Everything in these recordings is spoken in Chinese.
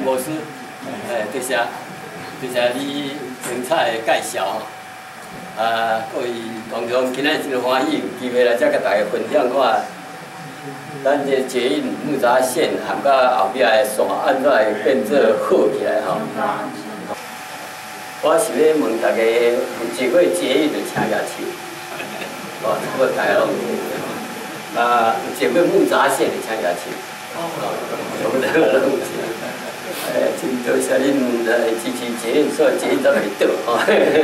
无师，多谢你精彩的介绍吼。各位观众，今仔真欢喜，有机会来遮甲大家分享看，咱这捷运木栅线含甲后壁的线安怎会变做好起来吼。我是要问大家，有坐过捷运的请举手。哦，差不多大家拢有坐过木栅线的请举手。差不多拢有。真多谢恁来支持捷运，所以捷运才会倒吼。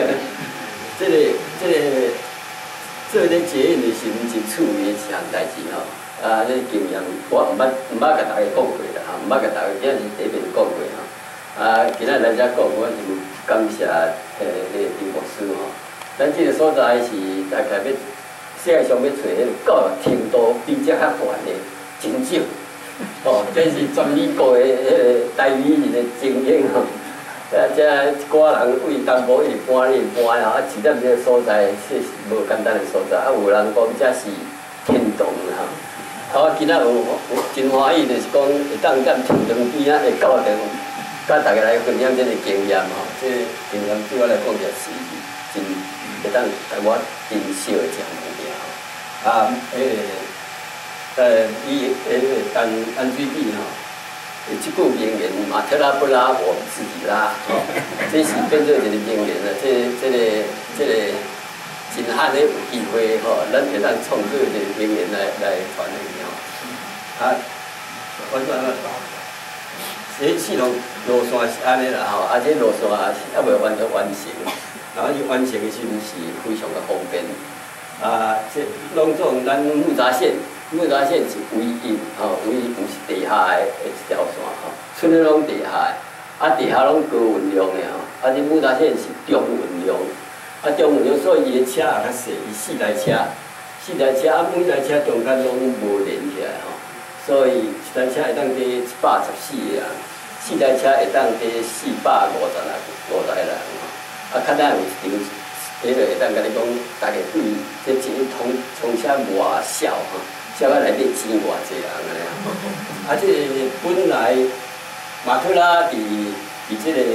做咧捷运的是毋是趣味的一项代志吼？这经验我毋捌甲大家讲过啦，毋捌甲大家今日是第一遍讲过吼。今仔来遮讲，我就感谢林牧师吼。咱即个所在是大概要世界上要找迄个教育程度比这较悬的真少。哦，这是全美国的台美人的精英吼。这一寡人为东部一直搬啊，住在这个所在，这是无简单的所在。有人讲这是天堂啦吼。今仔有真欢喜，就是讲会当踮天堂边啊，会到场，甲大家来分享这个经验吼。这经验对我来讲也是真会当带我珍惜的一项物件吼。淡水比吼。这句名言，马特拉不拉，我们自己拉，吼、这是变做一个名言了。这个真罕的有机会吼，咱会当创作一个名言来传下去吼。我讲这四路路线是安尼啦吼，这路线也是还未完全完成，然后伊完成的时阵是非常的方便。这拢总咱木栅线。木栅线是唯一吼，唯一毋是地下的一条线吼，剩的拢地下的，地下拢高运量的吼，这木栅线是中运量，中运量所以伊的车也较细，伊4台车，每台车中间拢无连起来吼，所以一台车会当坐114个人，4台车会当坐450来人吼，较咱有一场，迄个会当甲你讲，大家对这一通车偌少吼。小可内底钱偌济人安尼这本来马特拉伫这个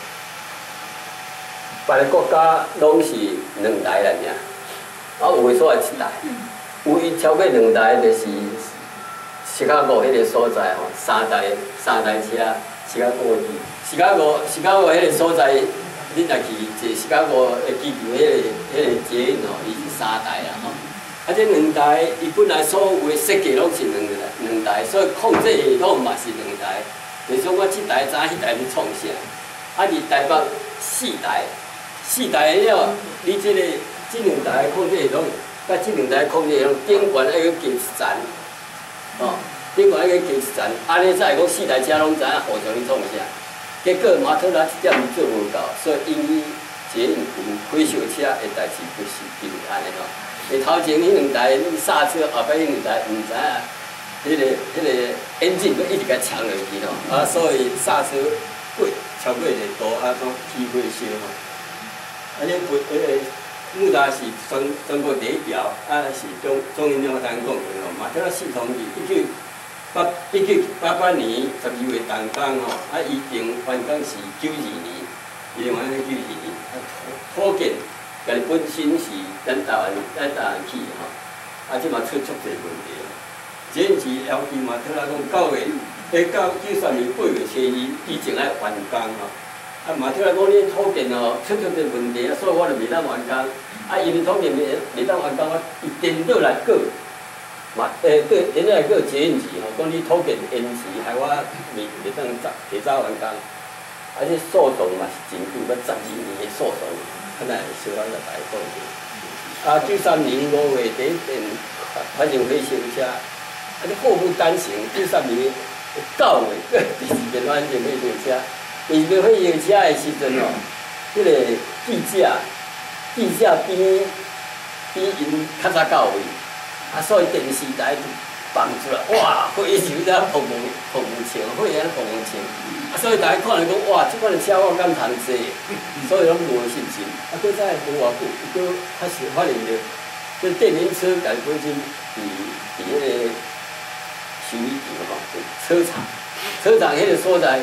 别个国家拢是2台来尔，有诶所在7台，有伊超过2台，就是芝加哥迄个所在吼，3台车，芝加哥迄个所在，恁若去坐芝加哥的机场迄个捷运吼，伊是3台啦吼。这2台，伊本来所有的设计拢是两台，所以控制系统嘛是2台。就是说我这台早迄台咧创啥？而台北4台了，你这2台控制系统，甲这2台控制系统顶悬迄个计时站，顶悬迄个计时站，安尼才会讲4台车拢知影互相咧创啥。结果马特拉一点做无够，所以因为捷运有火烧车的代志，就是因为安尼吼。头前迄2台刹车，后摆迄2台毋知影，迄个引擎都一直甲抢落去吼，所以刹车超过个度，都起火烧吼。这木栅是全国第1条，是中央两个单讲的吼，嘛，这个系统是1988年12月动工吼，伊定完工是92年，伊定完工92年，土建。家己本身是咱台湾起吼，即嘛出足侪问题。捷运是要求马特拉讲93年8月初2以前爱完工吼。马特拉讲恁土建吼出足侪问题，所以我就未当完工。因为土建未当完工，我伊颠倒来过，对，颠倒来过捷运时吼，讲你土建延迟，害我未当提早完工。这诉讼嘛是真久，要12年的诉讼。可能小可甲大家讲者，93年5月第1天发生火烧车，你祸不单行，93年9月第2天发生火烧车，第2天火烧车的时阵哦，迄个记者比因较早到位，所以电视台就放出来，哇，火烧车砰砰唱，火安砰砰唱。所以大家看来讲，哇，即款的车我敢通坐，所以拢无信心。搁再无偌久，搁开始发现着，这电瓶车家本身伫迄个修理厂吼，车厂迄个所在，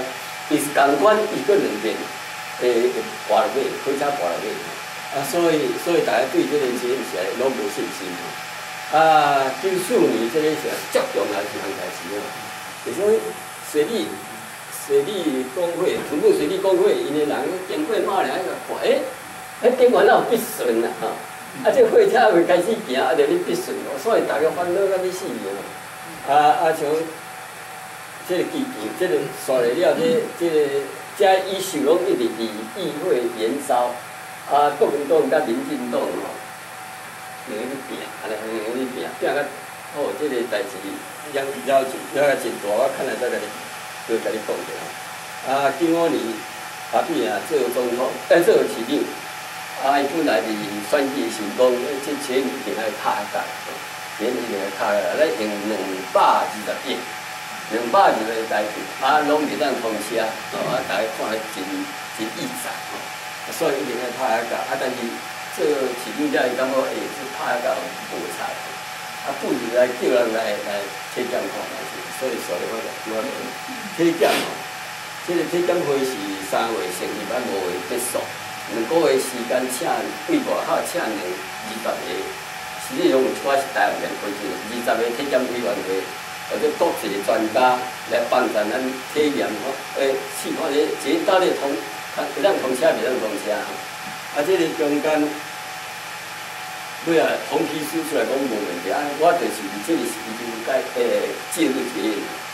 伊是共款，伊个两边会跋落尾，火车跋落尾。所以大家对这个节日是拢无信心94年这个是足重要一项代志就是说水利工会，土木水利工会，因的人经过马来个看，电源哪有必顺啊？这火车未开始行，就咧必顺所以大家烦恼到要死像这个基建，这个刷了这伊受拢一直伫议会延烧，国民党甲民进党两个拼，安尼两个拼到好，这个代志了真大，我看来再甲你讲者95年阿扁做总统，做市长，伊本来是选举成功，这钱一定爱拍下，钱一定爱拍下，咱用220亿，220个台币，拢袂当通车，大家看真意赞所以一定爱拍下，但是做市长者伊感觉这拍下无差，不如来叫人来体检看下所以所以我体检这个体检会是3月成立，5月结束，2个月时间请对外口请20个，实际上有一寡是台湾人开出20个体检委员会，或者国际专家来帮咱体验试看这到底会当通车袂当通车这个中间尾统计数出来讲无问题我就是这个是已经介入节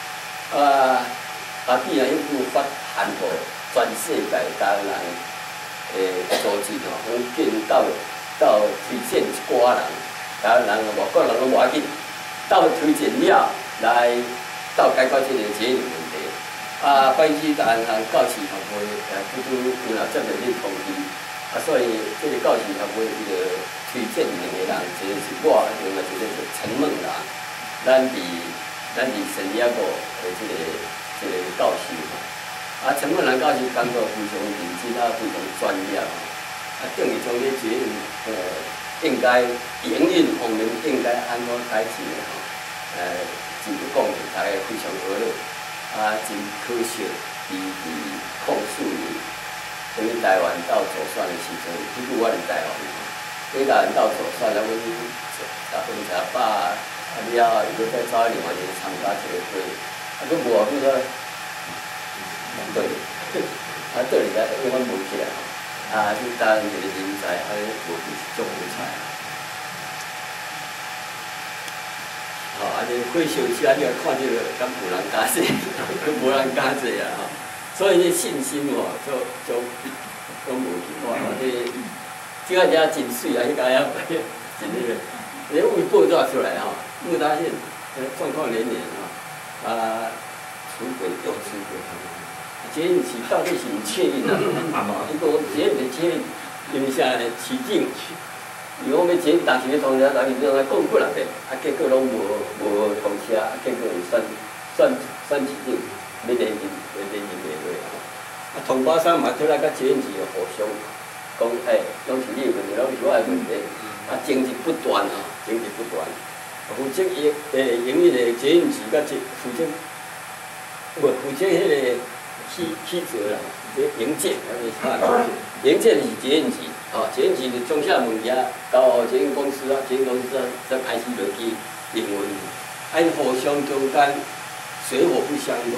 阿扁迄句发函予全世界台湾人组织讲见到推荐一寡人，台湾人外国人拢无要紧，到推荐了来到解决这个节日问题。关于台湾人教师协会拄有接到恁通知，所以这个教师协会伊就推荐2个人，一个是我，另外一个是陈梦兰，咱伫圣地亚哥这个教师陈梦兰教师工作非常认真非常专业等于从这节日应该营运方面应该安怎改进真个讲大家非常娱乐真可惜，伫04年，等于台湾到左选的时阵，迄句我伫台湾，台湾到左选了，阮吃饱，了，伊搁再找另外一个参加这个会，佮无啊，叫做对，对哩个，因为阮无起来就当一个人才，无是种菜。就会休息你来看这个，敢无人加济，无人加济所以这信心就拢无去这个真水迄家真那个，为报纸出来木达县状况连连出轨又出轨节日是到底是毋确认迄个节日的确认，因为啥市长。伊讲要钱，当时要通车，当时要讲过来遍，结果拢无通车，结果选市长，要连任袂落通巴山嘛，出来甲节日互相讲，拢是你的问题，拢是我的问题，争执不断争执不断。负责营运的节日甲负责迄个起做啦，营建，营建是节日。节日就种啥物件，交节日公司节日公司才开始落去营运，互相中间水火不相容，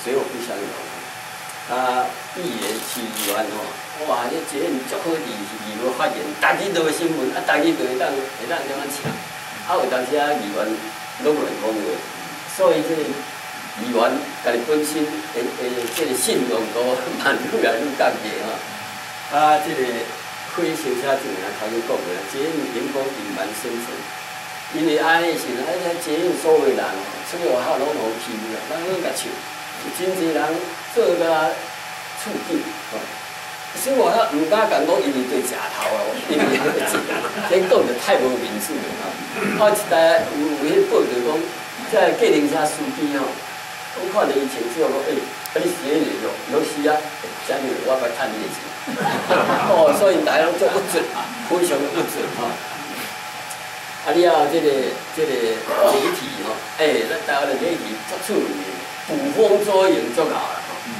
议员、市议员哇，这节日足好是议员发言，家己都新闻，家己就会当怎样请，有当时议员拢乱讲话，所以这个议员家己本身这个信用度慢愈来愈降低这个。火烧车证头先讲过节日员工隐瞒身份，因为安尼时阵，节日所有人出外口拢无去人拢甲笑，真侪人做甲厝紧出外口毋敢讲讲，因为对食头因为这讲得太无民主了一代有迄报道讲，这计程车司机我看到伊穿这讲你写日落是这样我要趁你的钱。所以大家拢足不准，非常不准你这个媒体咱台湾的媒体足出名，捕风捉影足够啦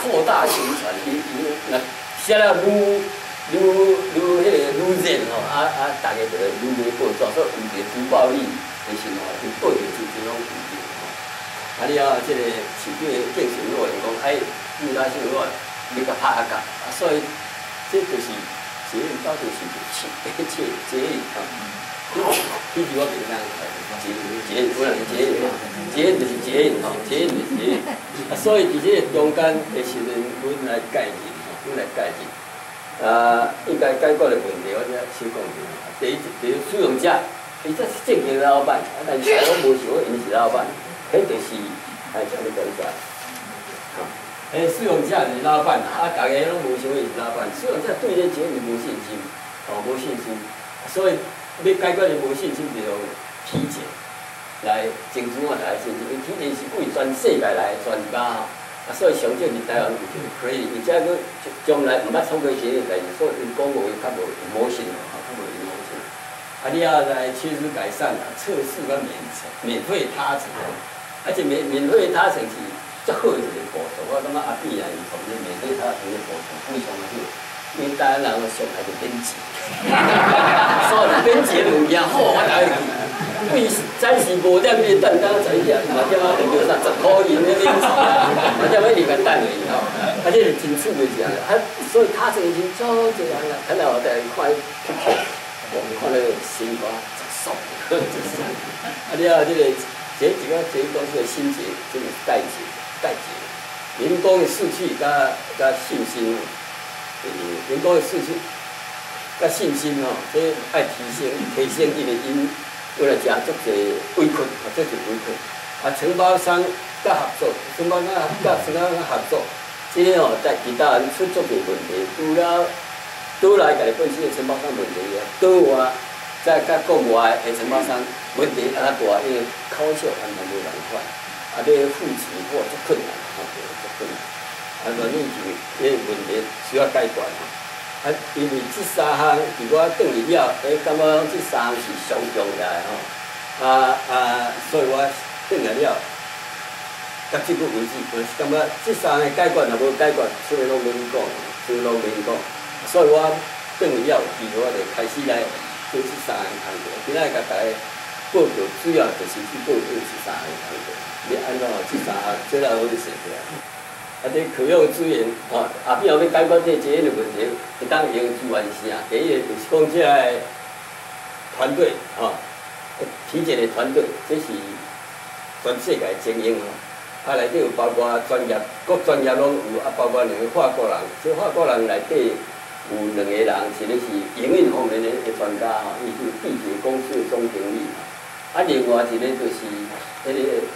扩大宣传，那写了愈热吼，大家就愈来报纸，所以有一个珠宝里的生活，就报着就这种有劲吼。了，即个市长的竞选路员讲，未来生活要甲拍下甲，所以这就是捷运到底是捷运吼。迄句我袂当捷运，不能捷运嘛，捷运就是捷运吼，捷运就是捷运。所以伫这个中间的时阵，阮来介入吼，阮来介入。应该解决的问题，我只先讲一下。第一使用者，伊则是正经的老板，但是我无想因是老板，迄就是怎么讲起来？使用者是老板，大家拢无想伊是老板，使用者对这捷运无信心，无信心，所以。要解决的无信心，就用体检来增强大家信心。因体检是为全世界来的专家吼，所以上少是台湾有这个 credit， 而且佫将来毋捌创过些代志，所以因讲话较无emotion吼，较无 emotion。你要来趋势改善测试个免费他城，而且免费他城是足好一个步骤。我感觉阿碧啊，伊从这免费他城的步骤非常的好。因为台湾人上来就免钱，所以免钱物件好，我大家去。为暂时无点去等，刚才讲，嘛点啊，等于啥10块银的免钱啊，嘛点要离开等而已吼。这是真趣味一样的，所以他这已经做这样了。看到我在看我们看那个新瓜直爽，你啊，这个公司的心结，这个代结，员工的士气加信心。员工的士气、甲信心吼，这爱提升伊的因，为了食足侪委屈，足侪委屈。承包商甲合作，承包商甲合作，这个吼在其他人出足侪问题，拄来家己本身的承包商问题啊，拄外再甲国外的承包商问题大，因为口效安排无共款，要付钱或足困难，足困难。软硬件这问题需要解决吼。因为这3项，如果转去了，感觉这3项是上重要的吼。所以我转来了，到即个为止，我是感觉这3个解决若无解决，所以拢免讲，所以我转去了，其实我就开始来做这3项工作。今仔甲大家报告，主要就是去报告这3项工作。你按照这3项，这来我就写出来。这可用资源，比如要解决这捷运的问题，会当用资源是啥？第一就是讲这个团队，体检的团队，这是全世界精英内底有包括专业，各专业拢有，包括2个法国人，这法国人内底有2个人，是咧是营运方面的专家伊是地铁公司的总经理，另外一个就是迄个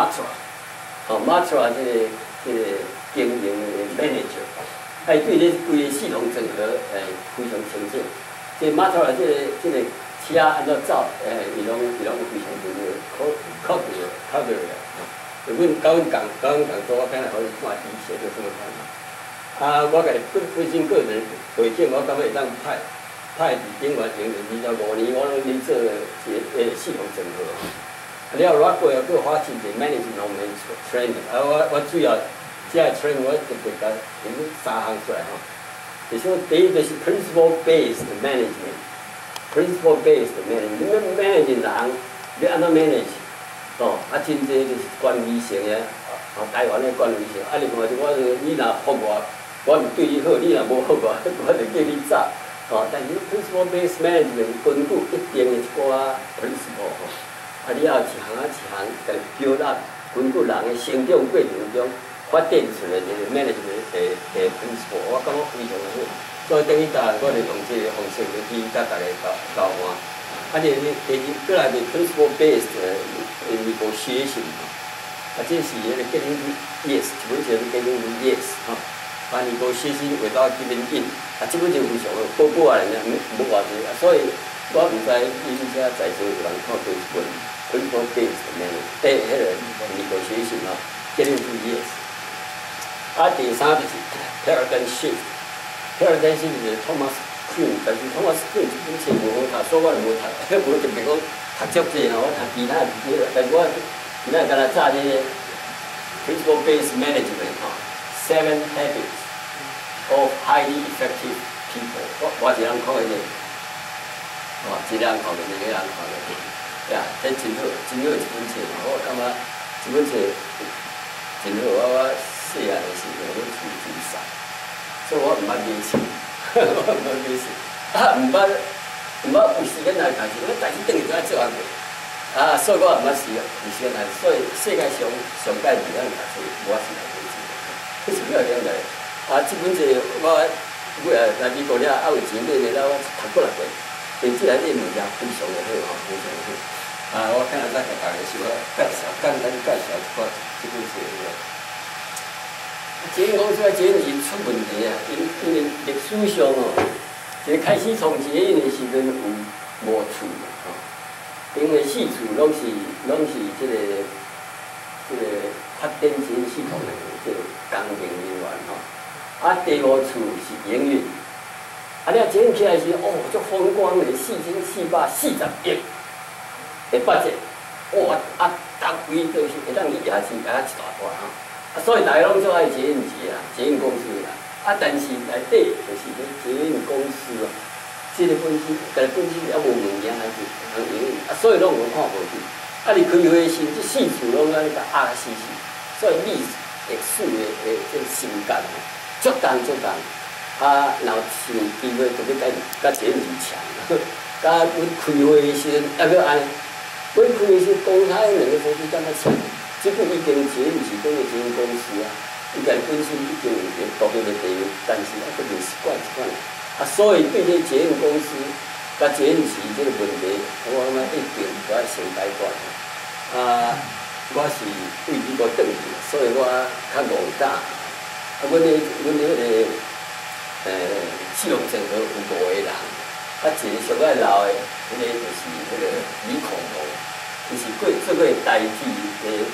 Matra，Matra 这个经营的 manager， 对这规个系统整合非常清楚。这马头来这个车安怎走，伊拢非常清楚，考虑啦。就阮甲阮共做，我今日可以看伊写做什么款。我家己本身个人背景，我感觉会当派伫顶完前25年，我拢咧做系统整合。了，我过个发展的 management 方面 training， 我主要。这个 training 我特别甲提出3项出来吼，就是第一就是 principle-based management，principle-based management， 你要 manage 人，要安怎 manage， 真济就是管理性的，台湾的管理性，另外就你若服我就对你好，你若无服我就叫你走，但是 principle-based management 根据一定的一寡 principle 你要一项一项甲build up，根据人的成长过程中。发展出来这个 management 的 principle， 我感觉非常好。所以等于我就用这个方式去甲大家交换。第二过来就 principle based negotiation， 这是迄个 getting yes， 基本上是 getting yes negotiation without giving in， 基本上非常好，报啊人家无偌济，所以我毋知伊遮在座有人看过一本 principle based management， 迄个 negotiation getting yes。第3就是 paradigm shift，paradigm shift 就是 Thomas Kuhn， 但是 Thomas Kuhn 这本书无好读，所以我就无读，无特别讲读足济我读其他但是我今仔敢若查这个 principle based management Seven Habits of Highly Effective People。我一人看迄个，一人看个，两个人看个，呀，这真好，真好一本册，我感觉这本册真好。我细汉的时候，我厝真瘦，所以我毋捌买册，我毋捌买册，毋捌有时间来读书，我代志等于都爱做完过。所以我毋捌时间来，所以世界上介意咱读书，我是来买册。是不要讲来，这本册我尾来美国了，有钱买了，我读过来过。电子内底物件非常的好非常的好。我今日再给大家小介绍，简单介绍一寡这本册。捷运公司捷运是出问题啊，因为历史上一开始创捷运的时阵有无厝因为四处拢是这个发电捷运系统的这个工程人员第五处是营运。你捷运起来时，足风光的，4440亿的budget，搭规都是会当也是一大段所以大家拢做爱捷运局捷运公司但是内底就是捷运公司这个本身也无物件还是通营运所以拢无看无去。你开会时，这四处拢甲压死死，所以历史的这心肝足重。若有机会，就要甲捷运局抢。甲阮开会的时阵，阁安尼，阮开会时公开两个公司敢若抢。即个已经捷运是讲个捷运公司伊家本身已经有独立的地位，但是佫是习惯。所以对这捷运公司甲捷运局这个问题，我感觉一定都要先解决。我是为美国转去，所以我较戆胆。阮迄个四龙镇河有5个人，一个上爱老的，迄个就是迄个李孔龙，就是做过台铁的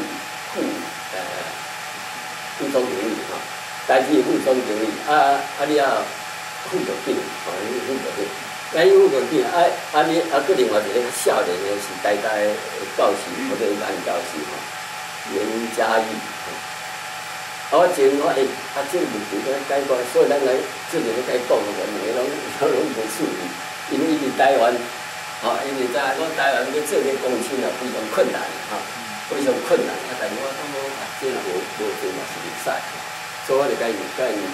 副总经理台铁的副总经理你副总经理副总经理，副总经理你佫另外一个较少年的是台大的教授或者男教授袁嘉义。我前我这个问题要解决，所以咱来这个该讲的，两个拢无处理，因为台湾，因为我台湾要做个公司非常困难非常困难但是我感觉这若无做嘛是袂使，所以我就甲伊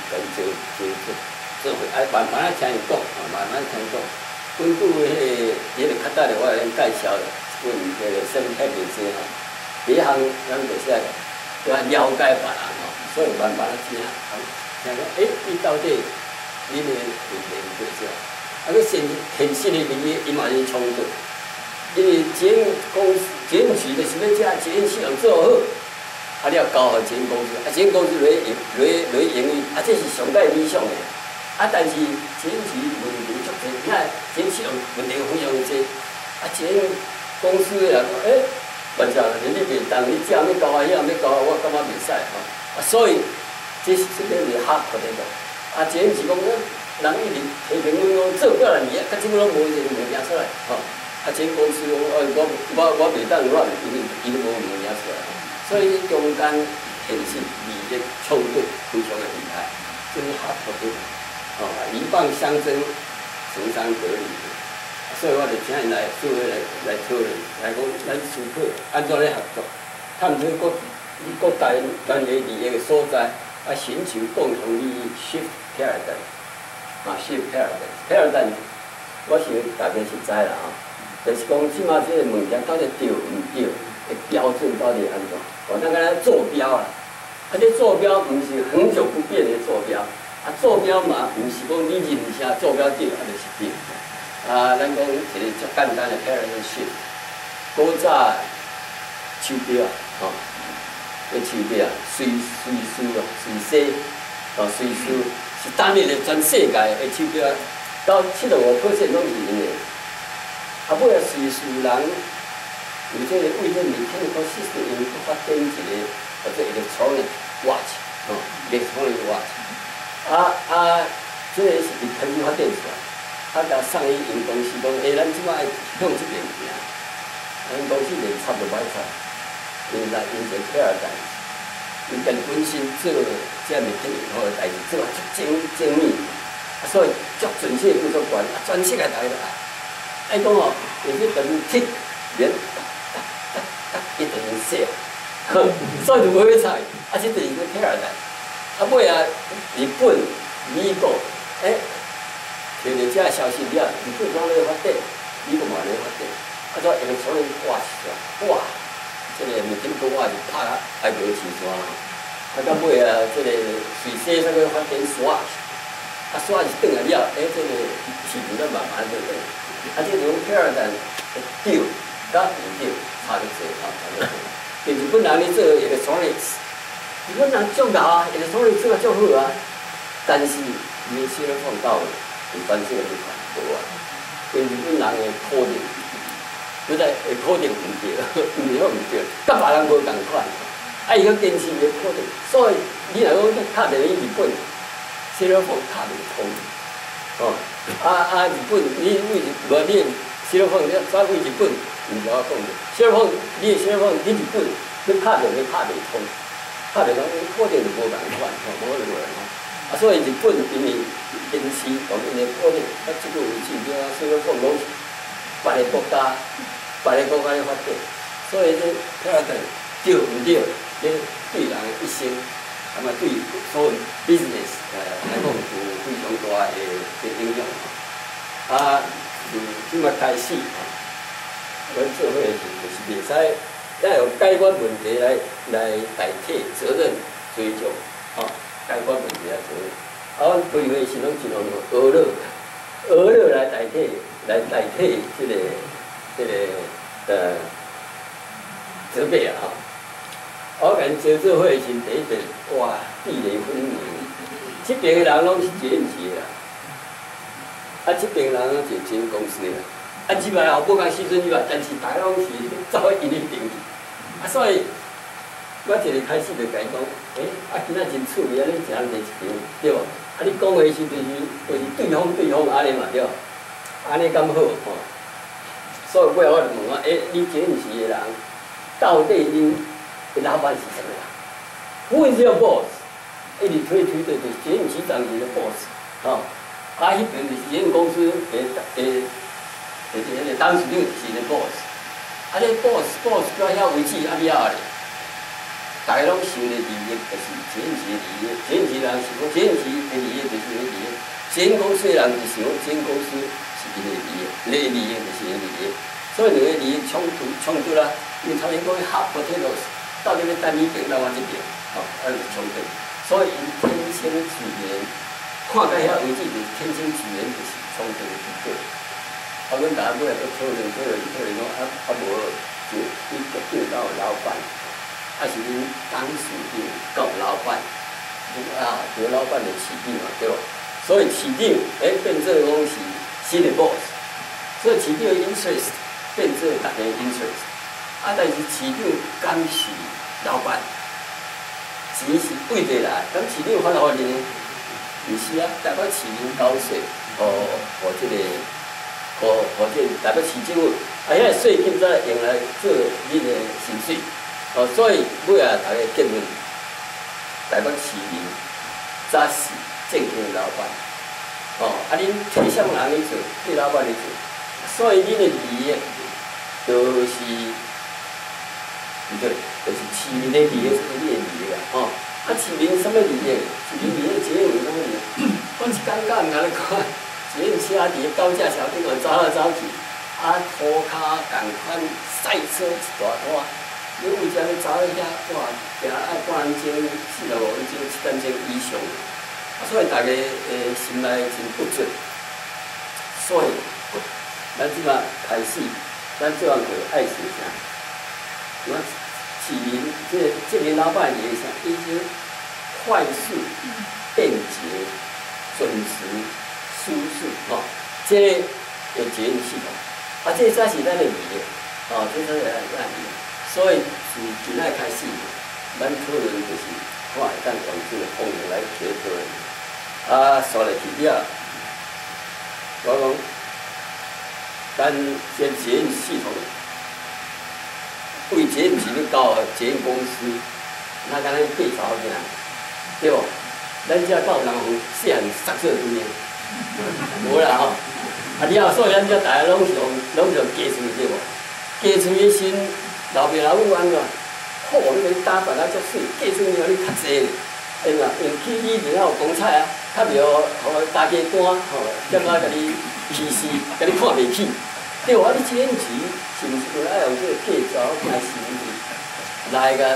做伙，慢慢听伊讲，慢慢听伊讲。根据迄个较早的我来介绍，问迄个生态面些第一项咱就是要了解别人所以慢慢听你到底你的问题是啥？现实的利益伊嘛是冲突，因为捷运局就是要将捷运系统做好，你要交予捷运公司，捷运公司来营运，这是上界理想的。但是捷运局问题足多，捷运系统问题非常多，捷运公司的人讲反正你袂当，你只要交我遐，要交我感觉袂使所以这个是合合的捷运局讲人一直批评阮讲做过来年，到即摆拢无一个物件出来捷运公司讲我袂当乱，因为伊都无物件出来所以中间现实利益冲突非常的厉害，这是合合的一棒相争，成三得理。所以我就请因来做伙来讨论，来讲咱思考安怎来合作，探讨各单位利益的所在，寻求共同利益 ，shift paradigm，shift paradigm，我想大家是知啦就是讲即马这个物件到底对毋对，的标准到底安怎？咱敢若坐标啦，这坐标毋是恒久不变的坐标，坐标嘛毋是讲你认啥坐标对，就是对。咱讲一个足简单的 paradigm shift， 古早手表手表随西随时是单一的全世界的手表，到75%拢是因的。尾仔随时人有这个为这物件个 system， 因佮发展一个或者electronic watch，electronic watch，这个是伊开始发展出来。甲送伊因公司讲，咱即摆向即边行，因公司连插都歹插，因一个 paradigm，因家本身做这袂等于好个代志，做啊足精密，所以足准确不足管，全世界大家都爱。爱讲哦，有些等踢连一定写，所以就袂使，这就是个天然的。尾啊，日本、美国，摕到这消息了，日本讲咧发展，美国嘛咧发展，再下个所以哇哇，这个物件讲话就拍爱无起山，到尾啊，这个水西那个发展刷，刷是转来了，这个市场咧慢慢就转，这种天然的钓，甲唔钓差得多，差得多。日本人咧做一个 electronics， 日本人足牛啊，electronics做啊足好啊，但是伊个小放到一般性个看无啊，因日本人个可能，实在会可能唔对，唔对唔对，甲别人无共款，伊个坚持个可能，所以你若讲拍电影日本，小放拍袂通，日本你无你小放你走为日本。唔是我讲的，小凤，你小凤，你日本，你拍着你拍袂通，拍袂通，可能就无共款，无可能啊。所以日本因为坚持讲因为可能，即个为止了，小凤拢别个国家咧发展，所以这睇下对唔对，这对人一生，对所有 business 来讲有非常大的影响。即摆开始。阮做伙就是袂使，要用解决问题来代替责任追究，解决问题来责任。阮规划是拢尽量用娱乐来代替这个责备啊！我甲因招做伙时，第一点，哇，壁垒分明，这边的人拢是检级的，这边人是前公司的。即摆后补讲时阵以外，但是大家拢是走因的定义，所以我一日开始就甲伊讲，今仔真趣味，你一人提一张，对无？你讲的时就是对方安尼嘛对，安尼敢好吼？所以尾我就问我，你检视的人，到底恁的老板是什么人？Who is your boss？ 一直推的就是检视长是的 boss， 迄边就是检公司就是当时就是个 boss， 这 boss 叫遐位置了咧，大家拢想的利益就是检视的利益，检视人是讲检视的利益就是伊利益，检公司的人是想检公司是伊的利益，伊的利益就是伊的利益，所以两个利益冲突啦，因为他们讲合不天罗，到底要单一边到我这边，就冲突，所以因天生自然，看到遐位置就是天生自然就是冲突的结果。阮大家尾仔搁讨论讲，无就你对到老板，是恁董事长到老板，对老板的市长嘛，对吧？所以市长变做讲是新的 boss， 所以市长的 interest 变做大家 interest， 但是市长敢是老板，钱是对得来，咁市长发互恁呢？毋是啊，大概市民交税，互这个。或者台北市政府，遐个税金再用来做恁的薪水，所以尾仔大家结论，台北市民才是正经的老板，恁替什么人去做？替老板去做，所以恁的利益就是不对，就是市民的利益是恁的利益啊，市民什么利益？市民利益只有什么利益？我是感觉唔安尼看。只车伫个高架桥顶个走来走去，涂骹共款赛车一大摊，你为遮咧走咧遐，哇，行爱半分钟、4、5分钟、7点钟以上，所以大家心内真不准。所以，咱即马开始，咱做人就爱是啥？我市民这个老板也啥？已经快速、便捷、准时。舒适这个有检验系统，这才是咱的利益，这才是咱的利益。所以从今仔开始，咱讨论就是看会当用这个方式来解决。说来去了，我讲，咱先检验系统，为检验是要到检验公司，那敢咱介绍啥？ 对无？咱遮到人户细汉杀做对个，无啦吼。啊，了后所以咱遮大家拢是加厝对无？加厝的时，老爸老母安怎？好，你个打扮啊足水，加厝以后你较济咧，因啦，因去以前有公菜啊，较袂互大家官吼，点仔甲你歧视，甲你看袂起。对无？啊，你钱钱是毋是有爱用这个计招来行来个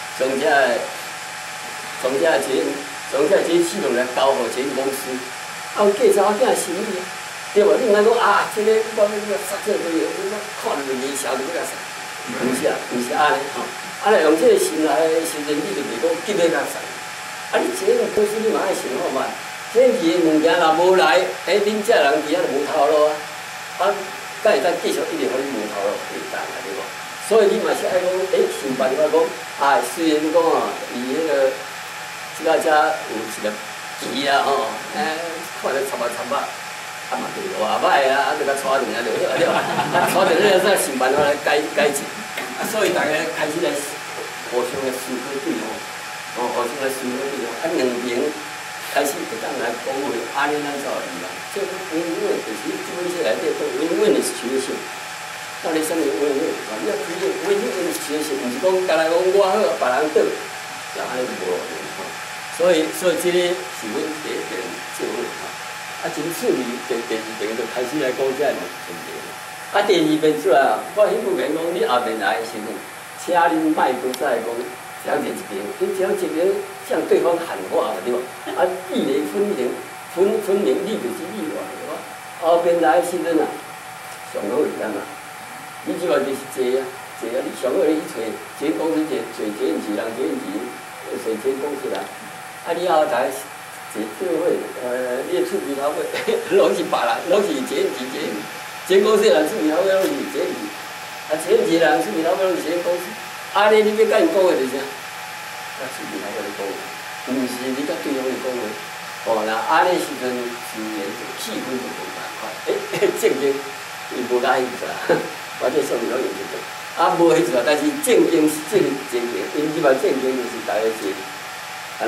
从这系统来交互钱公司，啊，有计招啊，惊生意啊，对无？你毋通讲啊，这个我杀这个，我看着就笑就要甲杀，毋是啊，毋是安尼吼。啊，来用这个心来时阵，你就袂讲急要甲杀。啊，你钱公司你嘛爱想好嘛？这个物件若无来，恁遮人伫遐就无头路啊。啊，敢会当继续一直互你无头路可以当啊，对无？所以你嘛是爱讲，想办法讲，啊，虽然讲啊，伊迄个即个遮有一个钱啊吼，看着插啊，啊嘛对无啊歹啊，就甲带定啊就好对吧？啊，带定了再想办法来改进，啊，所以大家开始来互相来思考对吼，互相来思考对吼，啊，两边开始会当来讲话，安尼咱才有意啊。这个永远就是这本书内底讲，永远的是缺陷。到底什么永远？啊，你要开始永远的是缺陷，毋是讲干来讲我好，别人倒，就安尼就无路用吼。所以这个是阮第一点教育吼。啊，真趣味，第二遍就开始来讲这个问题。啊，第二遍出来啊，我迄部讲你后面来的时阵，请恁莫搁再讲讲一遍，你讲一遍向对方喊话对吧？啊，地雷分明，你就是你话对吧？后边来的时阵啊，上好是干嘛？你即摆就是坐啊，你上好你去找这公司找这人，找公司啦。啊，你后台坐这位，你的厝边头尾拢是别人，拢是这公司人厝边头尾拢是这啊，这人厝边头尾拢是这公司。安尼你要甲因讲话是啥？甲厝边头尾咧讲话，毋是你甲对方咧讲话。哦，那安尼时阵自然气氛就无办法。正经伊无答应是啦。我这说明拢用这个，啊，无迄阵，但是正经是正经，因即摆正经就是大家是安尼，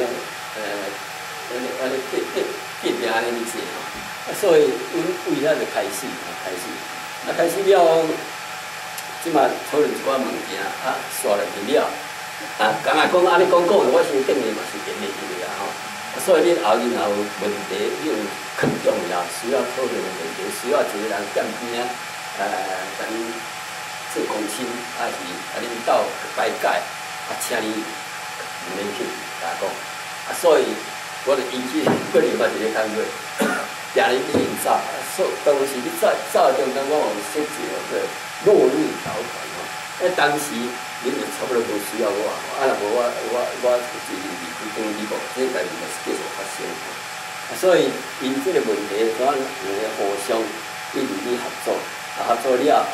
结别安尼去做吼，啊，所以阮为遐就开始，开始了，即摆讨论一寡物件，啊，刷落去了，啊，刚才讲安尼讲，我先顶下嘛是点袂记个吼，所以恁后日若有问题，你有较重要需要讨论的问题，需要一个人兼边啊。甲你做公亲，还是恁斗改改，请你毋免去甲讲。所以我就引起过另外一个感觉，定日去营造。当时你造中间，我有设置个落日条款吼。当时恁就差不多无需要我，若无我自己离开公司无，这代志就是继续发生。所以因这个问题，咱两个互相一直去合作。合作了，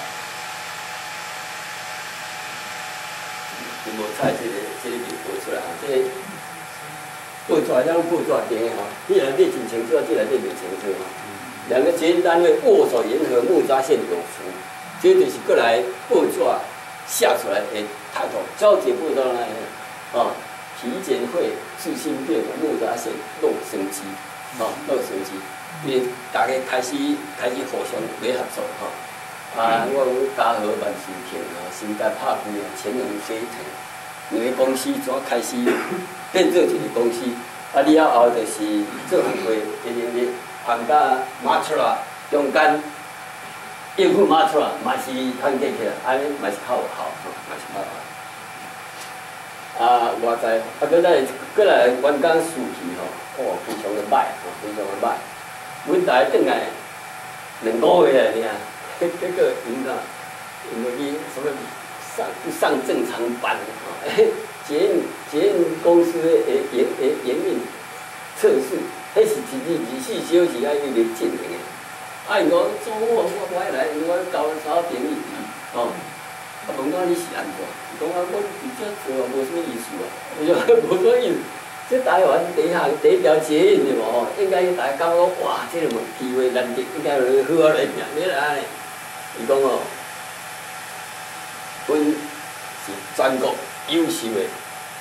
就无采这个就报出来啊！这报纸了报纸订的吼，你内底真清楚，这内底袂清楚吼。两个捷运单位握手言和，木栅线有福，这就是过来报纸下出来的抬头，交接报纸那个体检会自信变木栅线漏生机，漏生机，因为大家开始互相来合作吼。啊！我讲家和万事兴新界拍开啊，钱能飞腾。两个公司怎开始变做一个公司？啊，了后就是做行会，一行甲马出来中间，应付马出来嘛是团结起来，安尼嘛是较有效，嘛是较有效。啊，外在过来员工士气吼，非常的歹，非常的歹。阮大家转来2个月了尔。结果因为去什么不上正常班捷运公司的营运测试，迄是24小时啊一直进行的。啊，伊讲做我歹来，因为我交啥朋友啊，问我你是安怎？伊讲我伫遮做无啥意思啊，我说无啥意思。这台湾第一条捷运对无？应该大家感觉哇，这个机会难得，应该好好来拼，你来。伊讲哦，阮是全国优秀的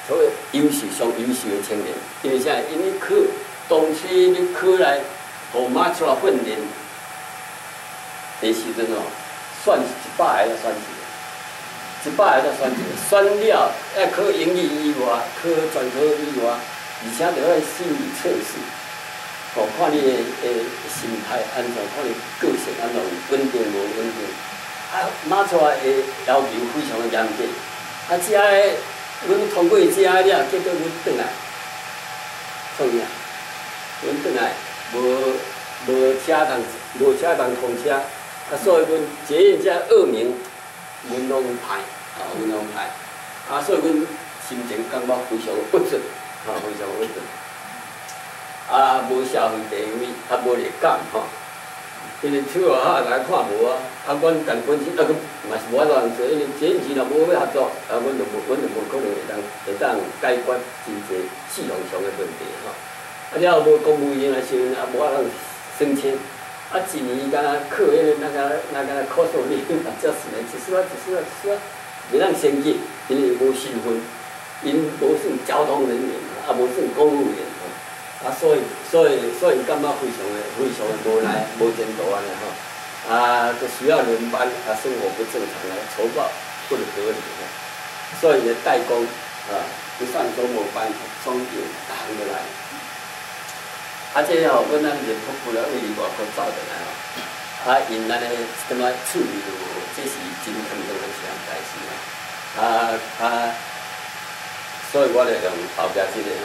所谓上优秀的青年，因为啥？因为考当初你考来，互马出来训练的时阵哦，选100个才选一个，100个才选一个，选了要考英语以外，考专科以外，而且着要心理测试，哦，看你的心态安怎，看你个性安怎，稳定无稳定。啊，马出来的要求非常的严格，啊，遮个阮通过遮个了，结果阮转来，创啥？阮转来无车通通车，啊，所以阮捷运遮2名，阮拢歹，阮拢歹，啊，所以阮心情感觉非常不准，非常不准，啊，无社会地位，啊，无热感，因为手啊来看无啊，阮共本身嘛是无法度做，因为这时若无要合作，阮就无可能会当解决真济系统上的问题啊，了后无公务员的时阵，无法通升迁，一年敢考迄个那个考数哩，照死的，一丝啊，袂当升级，因为无身份，因无算交通人员，无算公务员。所以感觉非常的无奈、无前途安尼就需要轮班，生活不正常酬报不合理所以代工不上周末班，双点打过来。这阮咱就托付了为外国走回来因咱的怎么处理这是真肯定的一项代志所以我就用后壁这个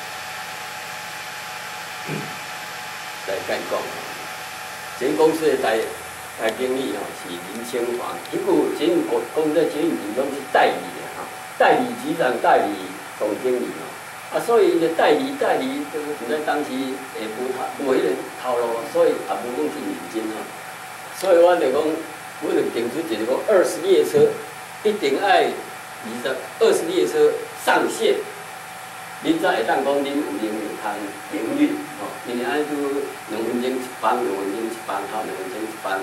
来甲伊讲，这公司的大经理是林清华，伊有捷运公司捷运拢是代理的代理局长、代理总经理所以伊的代理就是在当时无迄个头路，所以也无讲是认真所以我就讲，我就定出一个讲20列车一定爱20列车上线。恁才会当讲恁有能力通营运因为安尼就2分钟一班，2分钟一班，头2分钟一班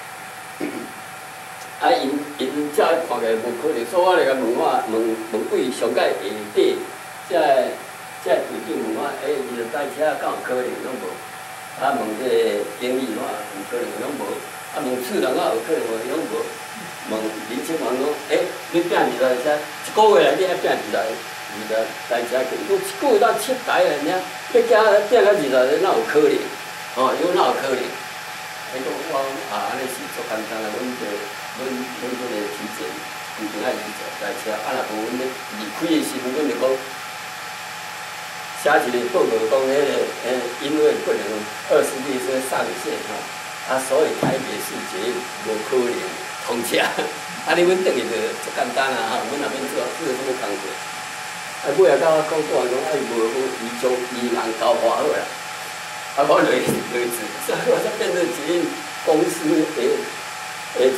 因才看起来无可能，所以我来甲问贵上届下底，才规定问我20台车敢有可能拢无？问这个经理有可能拢无？问厝人有可能拢无？问林清华讲你订20台车，1个月内你爱订2台。台车去，佮一个月到7台了，尔，要加订到20台，哪有可能？哪有可能？讲我安尼是足简单阮这个提前一定爱去做台车，若无阮咧离开的时阵，阮就讲写一个报告，讲因为不能20列车上线所以台北市捷运无可能通车。你阮等于就足简单阮那边做什么工作？尾仔甲我讲讲无伊人交化好啦，我落字，所以我才变成捷运公司的这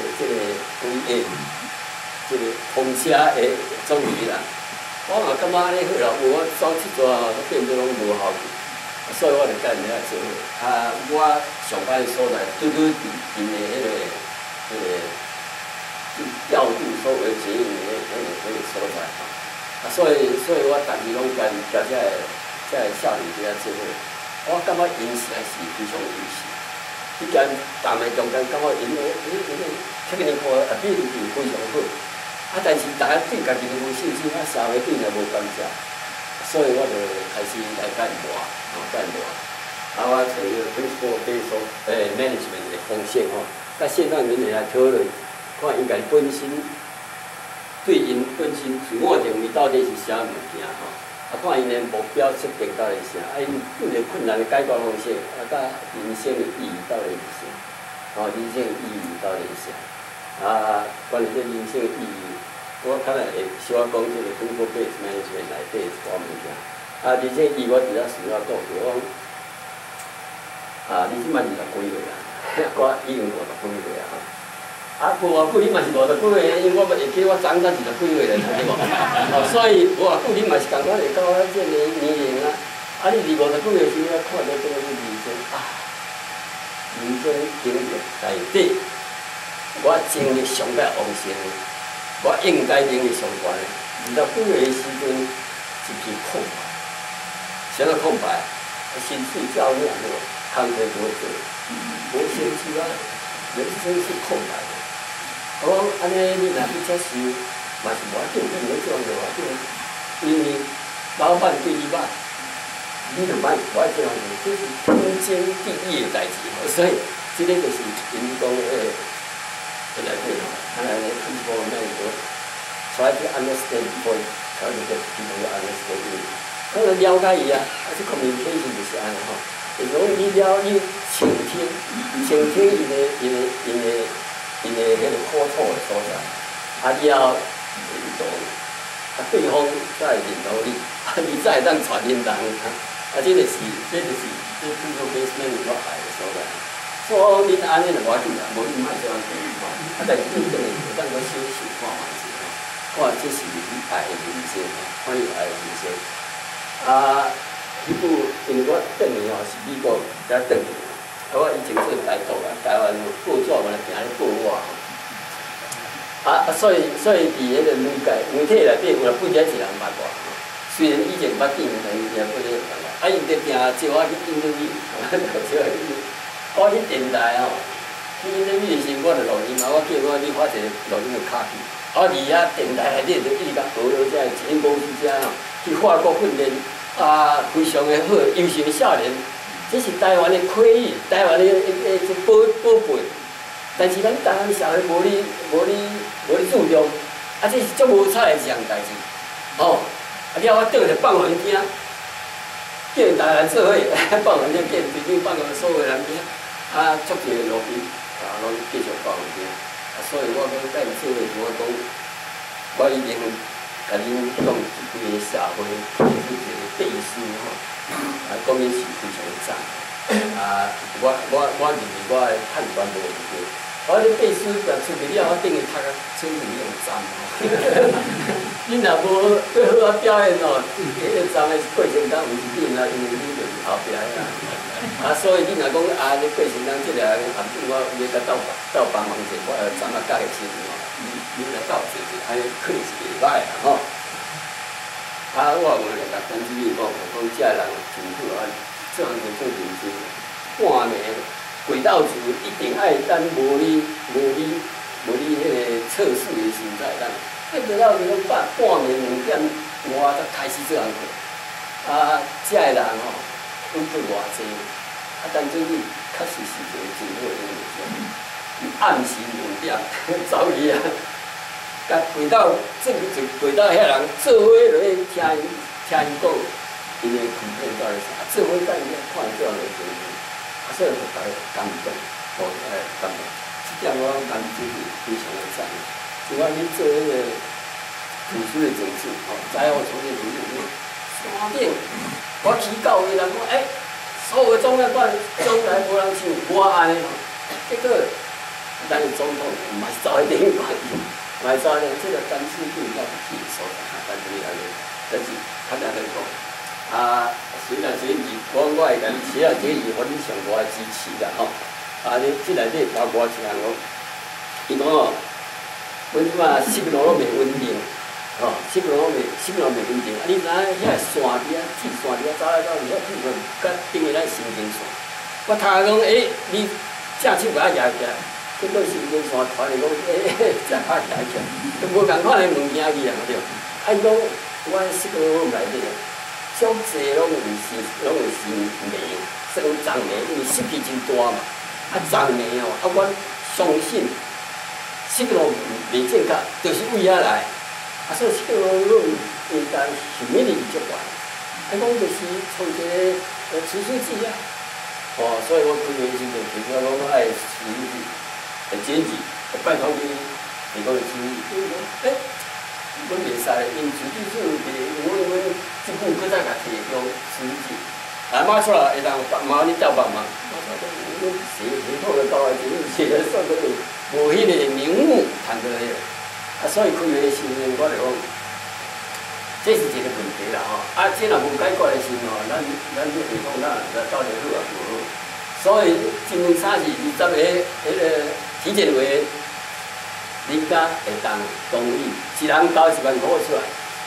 个通车的总理啦。我嘛感觉安尼好啦，我走七座都变做拢无效去，所以我就甲人家做伙。我上班的所在拄伫因的迄个调度所谓捷运的迄个所在所以我逐日拢甲遮个少年伫遐做伙，我感觉因实在是非常优秀。迄间谈的中间，感觉因technical ability非常好。但是大家对家己无信心，社会对也无感谢，所以我就开始来干活，我找一个 principal based management 的风险甲线上人来讨论，看因家本身。对因本身自我认为到底是啥物件看因的目标设定到底是啥，因遇到困难的解决方式，甲人生的意义到底是啥，人生的意义到底是啥，关于这人生的意义，我可能会小可讲这个中国 base management 内底一寡物件，人生意义我只要想要讲就讲，你即摆20几岁啦，我已经50几岁啊。无偌久你嘛是50几岁，因为我会记我长到20几岁了，对无？所以无偌久你嘛是共款会到咱这年龄你伫50几岁时，你看到这个人生人生经历内底，我经历上界旺盛，我应该经历上悬的， 20几岁的时阵，一片空白，啥个空白？薪水照样咯，工课无做，无兴趣啊，人生是空白的。我讲安尼，你若去接受，嘛是无要紧，你做就无要紧，因为老板对你歹，你就莫无爱这样做，这是天经地义的代志。所以，这个就是因讲内底吼，安尼people man go try to understand before try to get people to understand you。可能了解伊啊，啊，这 communication 就是安尼吼。就是讲你倾听因的迄个苦楚的所在，啊，你要领导，啊，对方才会领导你，啊，你才会当传引人，啊，这就是这people basement 我爱的所在。所以恁安尼就无要紧啦，无你莫这样做吼，啊，但是你等于有当个小想看嘛是吼，看这是你爱的人生吼，看你爱的人生。啊，迄部因为我转去吼是美国才转去。我以前做台独啊，台湾报纸嘛，行咧报我所以伫迄个媒体内底，有来不止一人捌我。虽然以前捌见，但是也不是捌我。伊就定招我去印度语，我去电台吼，去印度语的时，我就录音嘛，我叫我你发一个录音的卡去。伫遐电台内底就一直甲学了遮前公司遮吼，去法国训练非常的好，优秀的少年。这是台湾的亏意，台湾的宝贝，但是咱台湾社会无你注重，这是足无彩的一项代志，了我倒来放环境，叫人大家做伙放环境，叫最近放个所有人听，足济的路边，拢继续放环境，所以我讲甲因做伙，我讲，我已经甲恁讲一规个社会，就是一个背书讲伊是非常赞。我认为我的判断无错。我咧背书若出去了，我等于读啊，真是用赞恁若无要好啊表演迄个赞的过程当有一点因为你就是后壁所以你若讲你过程当即个暗顿我要甲斗帮忙者，我赞教的时阵你来斗者，安尼可能是袂歹啦我有来甲陈主任讲遮人真好这样子做认真，半暝轨道组一定爱等无你迄个测试的时在等，轨道组半暝2点外才开始做工课，遮个人付出偌济，但最近确实是一个真好的现象。暗时2点走去甲轨道轨道遐人做伙落去听伊讲。因为空间到底啥？智慧概念看这样的东西，所以就大家感动，感动。这点我感觉是非常的赞。另外，你做那个图书的整治，在我从业领域，山顶我起教育人讲，所有的中央官将来无人像我安尼，结果咱总统唔系走喺顶管，唔系走喺这个干事度要去所在，但是安尼，但是他俩在讲。虽然这议，我会甲你写这议，我你上我支持啦你这内底包括一项伊讲阮即马10路拢袂稳定，10路袂稳定。你知影遐线伫铁线伫走来走去，遐铁线甲顶个咱神经线。我头讲你正手甲压起来，结果神经线传来讲正拍起来，都无共款的物件去啊，对。伊讲我10路内底。足济拢有是霉，说脏霉，因为湿气真大嘛。脏霉我相信10路袂正确，就是为遐来。所以10路应该寿命力足悬。讲就是从一个持续剂所以我开会时阵，其实我讲爱持续检举，拜托你讲持续。阮袂使，因自己做袂，阮政府搁再甲提供资金，马出来会当帮忙你调帮忙。我说阮写好个到来，写个说个无迄个名目谈过个，所以开会的时阵，我就讲，这是一个问题啦这若无解决的时阵咱你系统咱到底好啊无好？所以今年30、20个迄个体检委员。人家会当同意，一人交1万块出来，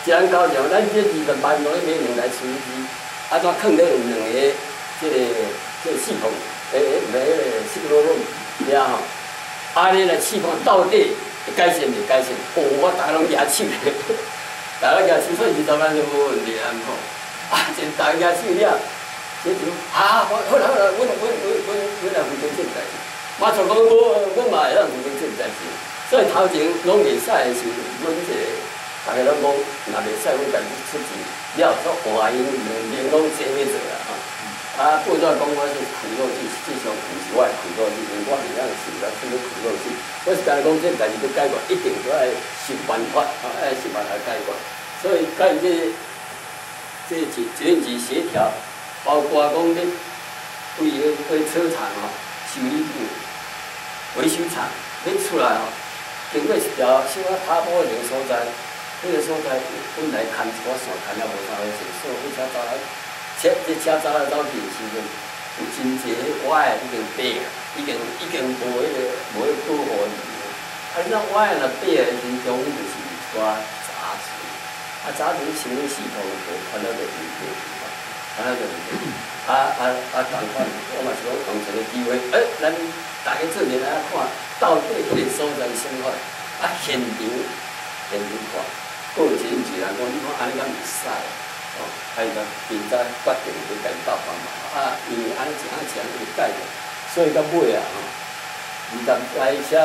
一人考上，咱这20万拢要买2台厨机，安怎放咧2个这个系统，4个路了吼，安尼来试看到底会改善袂改善？我大家拢举手咧，大家举手，所以20万就无问题啊，吼。真大家举手了，这就好啦，阮来负责这代志。马上讲阮嘛会当负责这代志，所以头前拢袂使的时候，阮这大家拢讲，若袂使，阮家己出钱，了做欢迎2年拢做要做啦吼。报纸讲我是苦肉计，实际上不是我的苦肉计，因为我是样是咱做苦肉计。我是讲这代志要解决，一定要爱想办法，爱想办法解决。所以甲伊这责任制协调，包括讲咧为车厂修理厂、维修厂，要出来经过一条小可爬坡的所在，个所在本来牵一条线，牵了无啥回事，所以车走来。这车走来走去的时阵，有真济歪的已经掰啊，已经无保护你。那歪若掰的时中就是带杂质，杂质成为系统就看到就问题，看到就问题。同款，我嘛是讲同一个机会，咱大家做阵来看，到底迄个所在是啥款？现场看，个人自然讲，你看安尼敢袂使。还有个现在决定要甲伊斗帮忙，因为安尼一项会改的，所以到尾20台车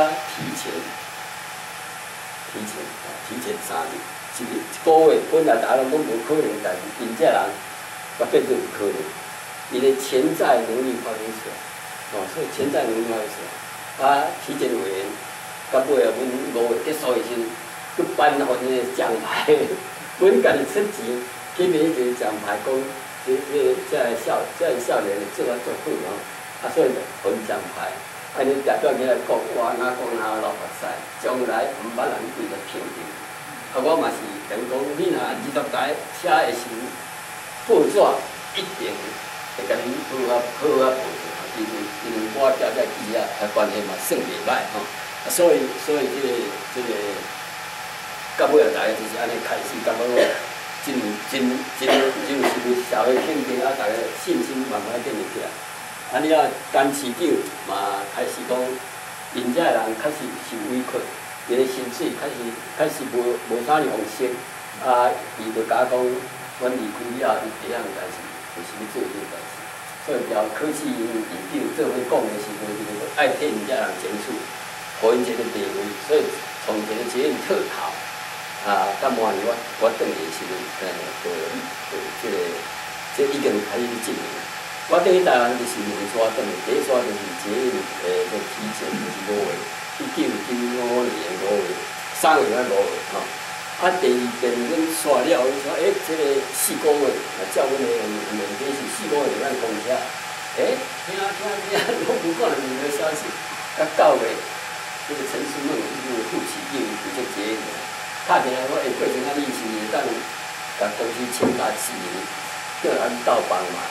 提前3年，1个月本来大家拢无可能，但是因这人甲变做有可能，伊的潜在能力发挥出来，所以潜在能力发挥出来，提前委员到尾阮5月结束的时阵，去颁发迄个奖牌，阮家己出钱。去买一个奖牌，讲这少年做啊足好所以就分奖牌。安尼代表起来讲，我哪老发使，将来毋捌人对着评定。我嘛是等于讲，你若20台车的时候，报纸一定会甲你好报道，因为我调记者关系嘛算袂歹所以这个到尾大家就是安尼开始，感觉真是为社会肯定大家信心慢慢建立起来。你甘市长嘛开始讲，因遮人开始受委屈，伊个薪水开始无啥良心，伊就甲我讲，阮离开了，伊第一项代志就是要做这个代志。所以调科技院长做伙讲的时候，就是爱替因遮人争取，互因一个地位，所以从一个责任套头。到明年我转去时阵，这已经开始进行。我等于台湾就是两刷转去，第一刷就是节日个提前就是5月，1995年5月，3月5月第二遍阮刷了，伊说这个4个月，照阮的问题是4个月就咱公车，听，我不看你的消息，到9月，这个陈书梦这个副市长负责接的。打电话我过程你是会当甲公司请假4年，叫咱斗帮忙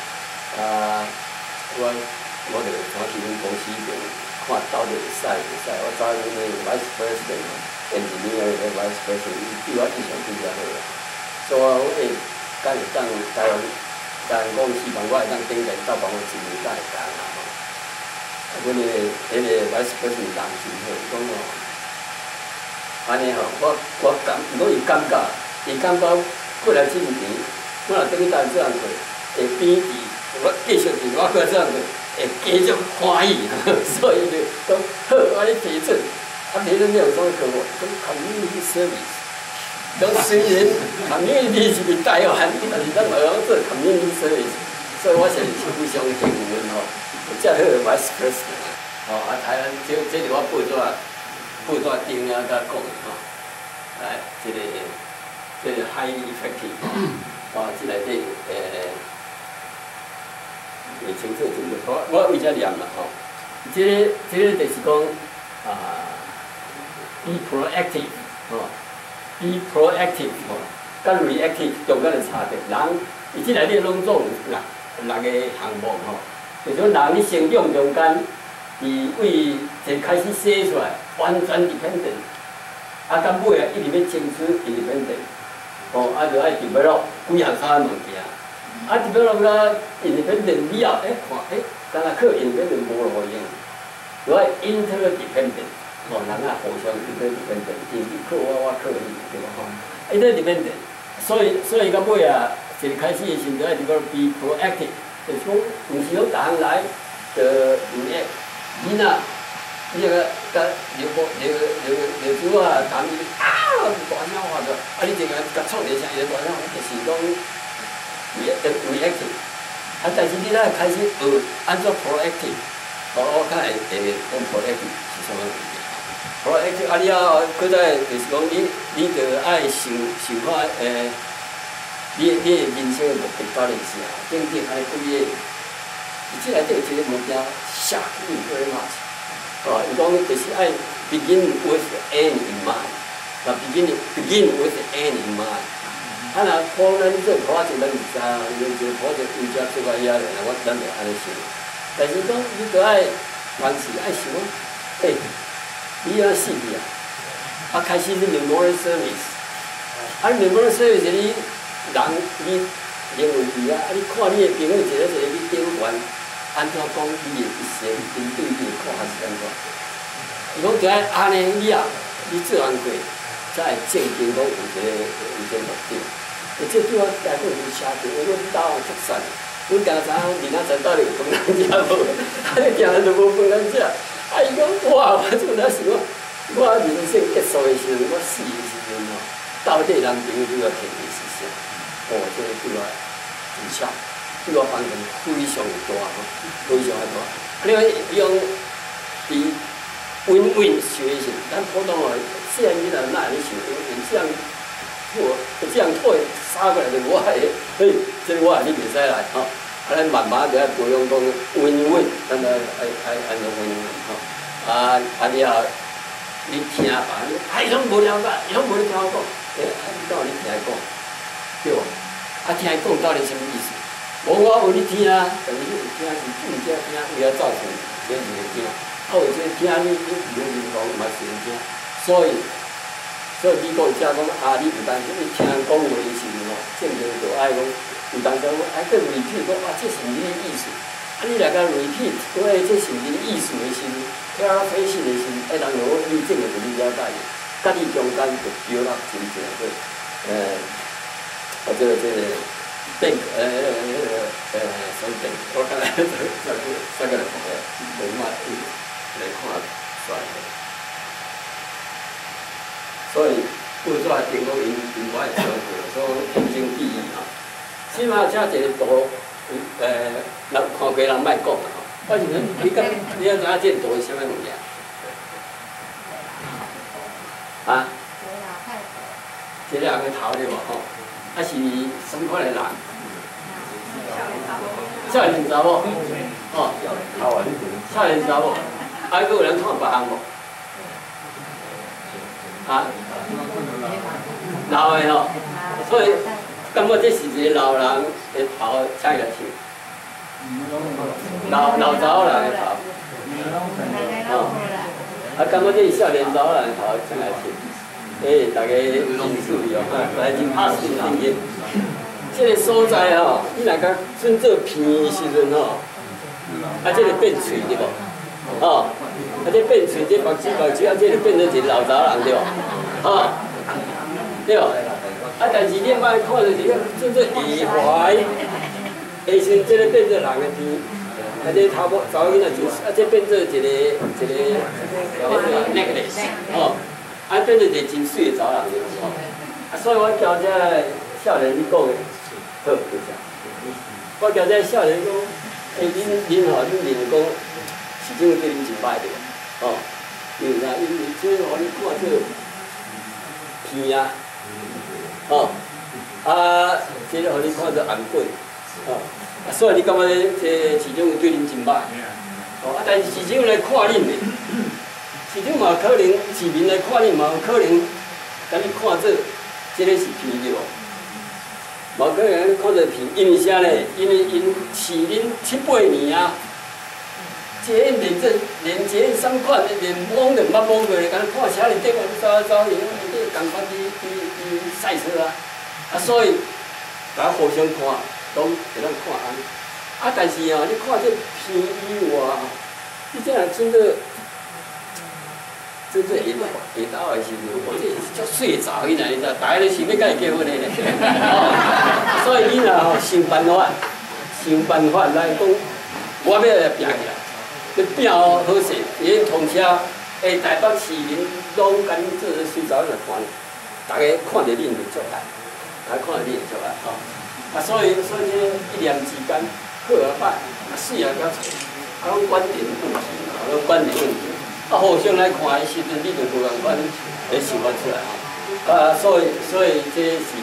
我就赶去阮公司边看到底会使。我找迄个 vice president，engineer 个 vice president， 伊对我印象比较好啦。所以我敢会当台湾公司帮我会当顶来斗帮我1年才会干阮个vice president 人真好，讲安尼我有感觉，伊感觉过来这2年，我若等于当这样做，会比我继续伫我过这样做，会继续欢喜，所以就讲好，我咧提出，提出了有啥科目？讲 community service。讲虽然 community 是伫台湾，但是咱台湾做 community service， 所以我是非常幸运有遮好的 vice president。台湾这是我报纸顶了甲讲来，这个 highly effective， 这内底袂清楚真多，我为遮念啦这个就是讲be proactive be proactive 甲 reactive 中间的差别，人伊即内底拢总6个项目就是讲人你成长中间。伫为一开始写出来，完全 dependent， 到尾一直要争取 independent， 哦，就爱 develop 几项啥物件，develop 到 independent 以后，看，敢若靠 independent 无路用，就爱 interdependent， 人啊互相 interdependent， 你靠我靠你，对无吼 ？interdependent， 所以到尾啊，一开始的时阵爱 develop be proactive， 就是讲，毋是讲逐项来就react， 你若你甲刘主啊，讲伊大声话着，你就甲创一声，伊就大声，就是讲 reactive。但是你若开始学安怎 proactive， 我较会讲 proactive 是啥物物件 ？proactive 你搁再就是讲你着爱想看你的人生的目的到底是啥？等安尼规个，即内底有一个目标，下苦very much。伊讲就是爱 begin with end in mind， begin with end in mind。若讲咱做 project， 咱毋知啊，做 project 有遮做到遐咧，咱就安尼想。但是讲你着爱，凡事爱想你要死去啊！开始你 memorial service， memorial service 你人你认为伊啊，你看你的朋友一个去顶悬。安怎讲伊的一生针对伊的看法是安怎？伊讲就爱安尼以后，你做完过，才会证明讲有一个目的。即对我来讲是车队，我讲兜足散，阮家知影明仔载到底有饭通食无？你行就无饭通食。伊讲哇，我做哪想我人生结束的时阵，我死的时阵吼，到底人朋友对我肯定是啥？这个对我真巧。对我帮助非常大吼，非常大。另外用伫win-win situation，咱普通话，细汉囡仔哪会咧想，这样退杀过来就我的，这我你袂使来吼。咱慢慢就要培养讲 win-win， 咱爱安怎 win-win 吼。你后你听别人，伊拢无了解，伊拢无咧听我讲，你到底听伊讲，对无？听伊讲到底什么意思？我有你听啊，但是你有听是不听，为了造成别人会听。有些听你有认同嘛是会听，所以你讲只讲你有当时你听人讲话的时阵吼，正经就爱讲，有当时爱个 repeat 讲这是你的意思。你来甲 repeat， 这是你的意思的时阵，听啊费心的时阵，人就你正个就你了解的，甲你中间就表达真正个这个。变something， 我刚才三个来看下，无嘛来看出来。所以为怎经过因我的照顾，所以人生意义吼。起码遮一个图，人看过人莫讲啦吼。我是讲你知影这图是啥物物件？一个人个头对无吼？是什么款的人？少年查某，少年查某，还有人看别项无？老的吼，所以感觉这是一个老人的头请来剃，老查某人的头，感觉这是少年查某人的头请来剃。大家真注意哦，来真拍心经。这个所在吼，你若甲准做片的时阵吼，这个变喙对无？这变喙，这目睭，这个变成一个老查人对无？对无？但是你莫看到是准做下怀，下身这个变做人的鼻，这头毛查某囡仔就是，这变做一个 necklace， 变做一个真水的查某人吼。所以我交这少年你讲的。好，就这样。我交这少年讲，恁吼，恁认为讲市政对恁真歹对无？因为啥？因为这互你看这片啊，这个互你看这红果，所以你感觉这市政对恁真歹？但是市政来看恁的，市政嘛可能市民来看恁嘛有可能，甲你看这个是片对无？无可能看着片，因为啥呢？因为因饲恁7、8年啊，这连这三款连摸都毋捌摸过，敢看车里底我走，因为这感觉去赛车啊， 所以大家互相看，拢会当看安。但是哦，你看这片以外，你这样真的。真正下倒的时阵，我这足水查囡仔，你知，大家都想要甲伊结婚的咧。所以你若想办法来讲，我要来拼起来。你拼好势，伊通车，台北市民拢甲你做水查来看，大家看着恁就足爱，大家看着恁就足爱吼。所以这一念之间，好啊歹，水啊较臭，拢观点问题，拢观点问题。互相来看的时阵，你就无共款会想法出来吼。所以这是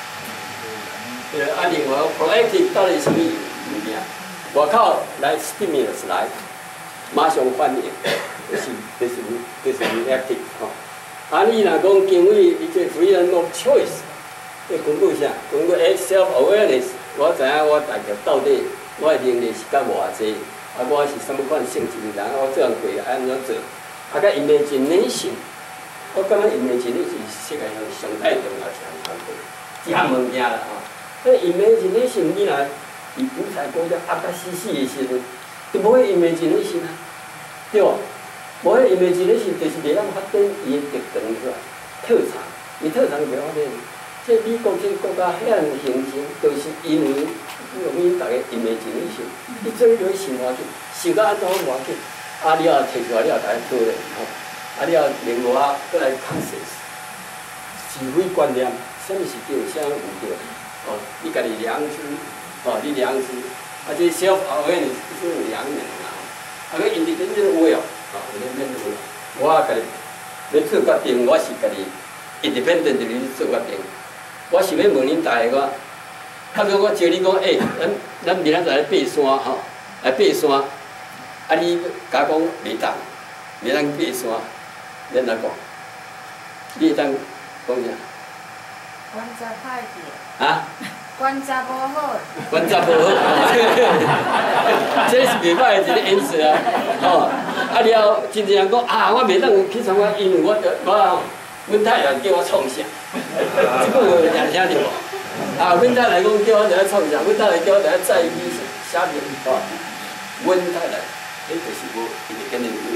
另外 proactive 到底是啥物物件？外口来 stimulus 来，马上反应，就是 reactive 吼。你若讲经纬伊这 freedom of choice， 这根据啥？根据self awareness， 我知影我大概到底我的能力是甲偌济。我是什么款性质的人？我这样过安怎做？甲 imagination， 我感觉 imagination 是世界上上大重要一项工作，一项物件啦吼。imagination 你若伊比赛讲了甲死死的时阵，就无迄 imagination 啊，对无？无迄 imagination 就是袂当发展伊的特长出来，特长，伊特长袂发展。这美国这国家遐形成，就是因为。用伊逐个 imagination， 你做迄落想法去，想到安怎无要紧，你也摕出来，你也大家讨论吼，你也另外搁来 consensus， 是非观念，啥物是对，啥物唔对，你家己良知，你良知，这 self awareness 是良人啦，个 independent will，independent will， 我家己要做决定，我是家己 independent 去做决定，我是要问恁大家个。较早我招你讲，咱明仔载来爬山吼，来爬山，你甲讲袂当爬山，咱来讲，你会当讲啥？ 管则歹去。管则无好。 管则无好，这是袂歹的一个演示啊，了真正人讲我袂当去参加，因为阮太太叫我创啥，这句话听听着无？阮太太讲叫我伫咧创啥，阮太太叫我伫咧在意写名，阮太太，就是无伊就跟你有。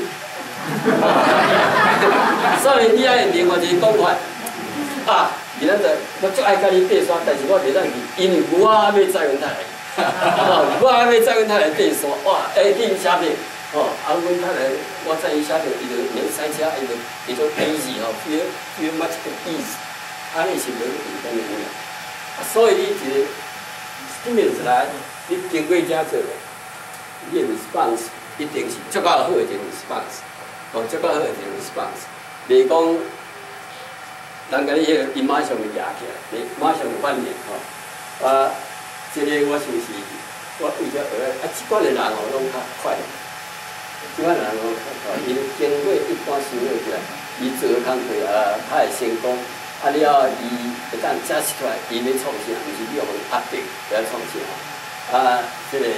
所以你爱另外一个讲法，明仔载我足爱甲你爬山，但是我袂当去，因为我要载阮太太，我要载阮太太爬山，去写名，阮太太我载伊写名，伊就免塞车，伊就 easy feel much easy， 尼是无跟你有。所以你一个 stimulus 来，你经过遮做，你的 response 一定是足够好的一个 response， 足够好的一个 response。袂讲，人甲你迄个，伊马上就压起来，马上就反应这个我想是，我为遮学即款的人拢较快，即款人拢较快，伊经过一般生活起来，伊做工课较会成功。了，伊会当解释出来，伊要创啥，毋是你用压迫来创啥。这个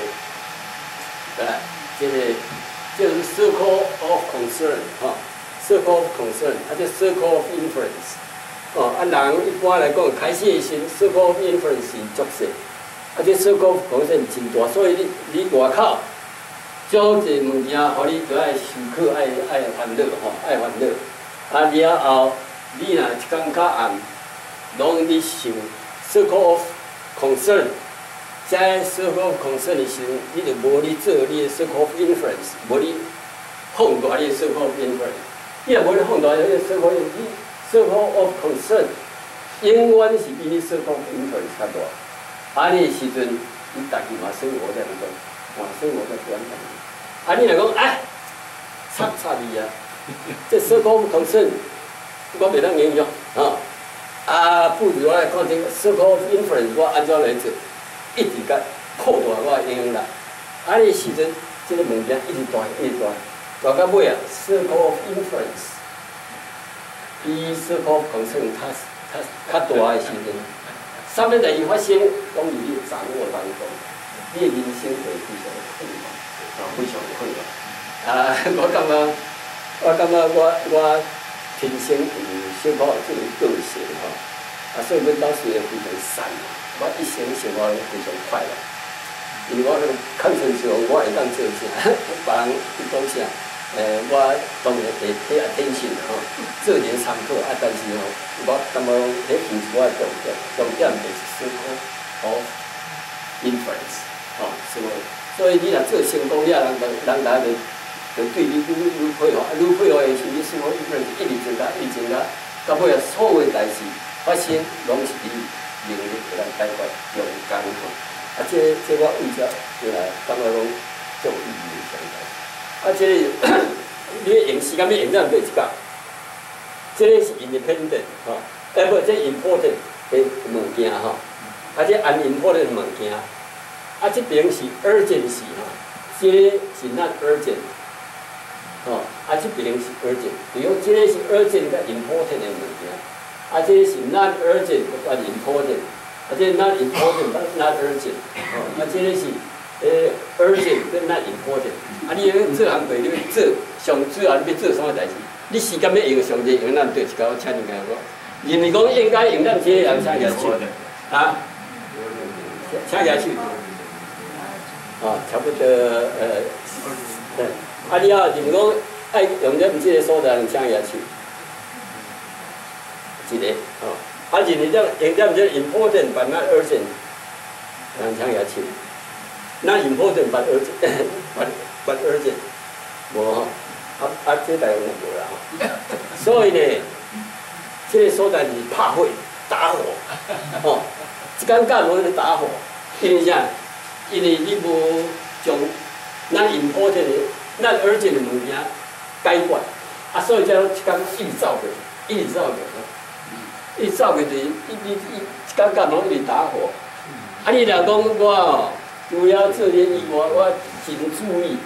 就是 circle of concern circle of concern， 这 circle of influence。人一般来讲，开始的时 circle of influence 是足细，这 circle of concern 真大，所以你外口，种侪物件，互你都爱受苦，爱烦恼爱烦恼。了后。你若一工较暗，拢你想 circle of concern， 在 circle of concern 的时候，你就无你做你的 circle of influence， 无你放大你的 circle of influence。你若无你放大你的 circle of concern， 永远是比你 circle of influence 较大。你的时阵，你家己嘛生活在那种，生活在不安全。你若讲插你这 circle of concern。我袂当应用不如我来看这个 circle of influence， 我安怎来做，一直甲扩大我的应用力。的时阵，这个物件一直大，大到尾circle of influence， 比 circle of concern 较大的时阵，啥物代志发生，拢伫你掌握当中，你的人生会非常困难，非常困难。我感觉我。天生有小可这个个性所以阮到时会非常散，我一生生活非常快乐。因为我看成时候，我会当做啥，别人去讲啥，我当然会睇attention吼，做人参考但是吼，我感觉迄其实我重点就是思考和 influence 所以你若做成功了，人来就对你愈配合，愈配合的是你思考 influence 一直增加，到尾所有代志发生，拢是你能力来解决用功吼。这我为遮就来感觉讲足有意义的代志。你用时间要用咱对一角，这是 independent 吼，不，这 important 的物件吼，这 unimportant 物件，这边是 urgency 吼，这是 not urgent， 吼，这边是 urgent， 比如这是 urgent 甲 important 的物件，这是 not urgent 甲 important， 这 not important 甲 not urgent， 这个是urgent 跟 not important， 你做行规你要做。上主要你要做啥物代志？你时间要用上济用咱对一个请人家我，认为讲应该用咱这个人请举手，请举手，差不多对，你啊认为讲爱用咱这个所在人请举手，一个认为咱用咱这 important but not urgent， 人请举手 ，not important but urgent，but urgent， 无。这台湾无啦吼，所以呢，这个所在是拍火、打火，一间干无咧打火，因为啥？因为你无将咱 important 的、咱 urgent 的物件解决，所以才一间一直走过，一直走过就是一间干拢一直打火。你若讲我除了做这以外，我真注意。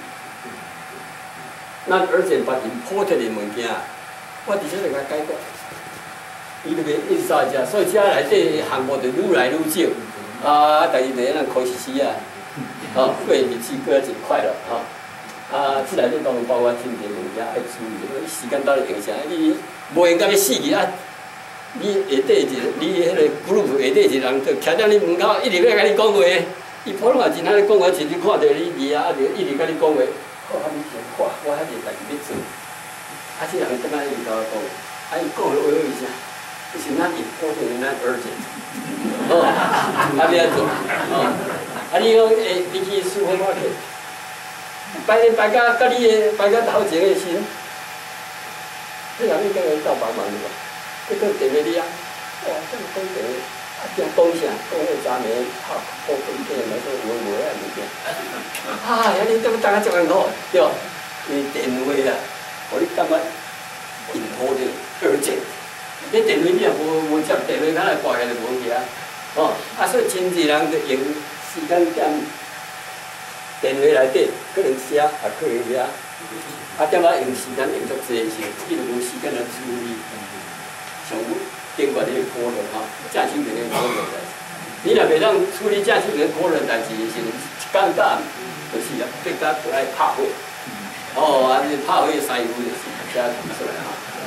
咱而且把 important 的物件，我直接就甲解决，伊就袂一直走遮，所以遮内底项目就愈来愈少。第二第咱考试啊，过日子过得真快乐这内底当然包括真侪物件爱注意，时间到底用啥？你无闲到要死去你下底你迄个 group 下底一个人就徛在你门口，一直要甲你讲话，伊普通话真爱讲话，真正看到你字就一直甲你讲话。我你先看，我迄个代志要做，这人怎啊伊甲我讲，伊讲了话一下，就是咱 important 咱 urgent， 你要做，你讲你去书法课，摆甲你的摆甲头前的时，人你讲伊斗帮忙的吧？你讲电话你哇，这么讲电话。讲啥？讲迄昨暝好几天来说有无物件。你怎么大家这么好？对，因为电话啊，互你感觉important urgent。你电话你若无接电话，咱来挂起就无去所以真侪人就用时间点电话内底，可能写，也可能写。点用时间用足济时，伊就无时间来处理。像经过这个可能正手边的可能代志，你若袂当处理正手边的可能代志的时阵，尴尬就是别家就爱拍火，你拍火的师傅就是写出来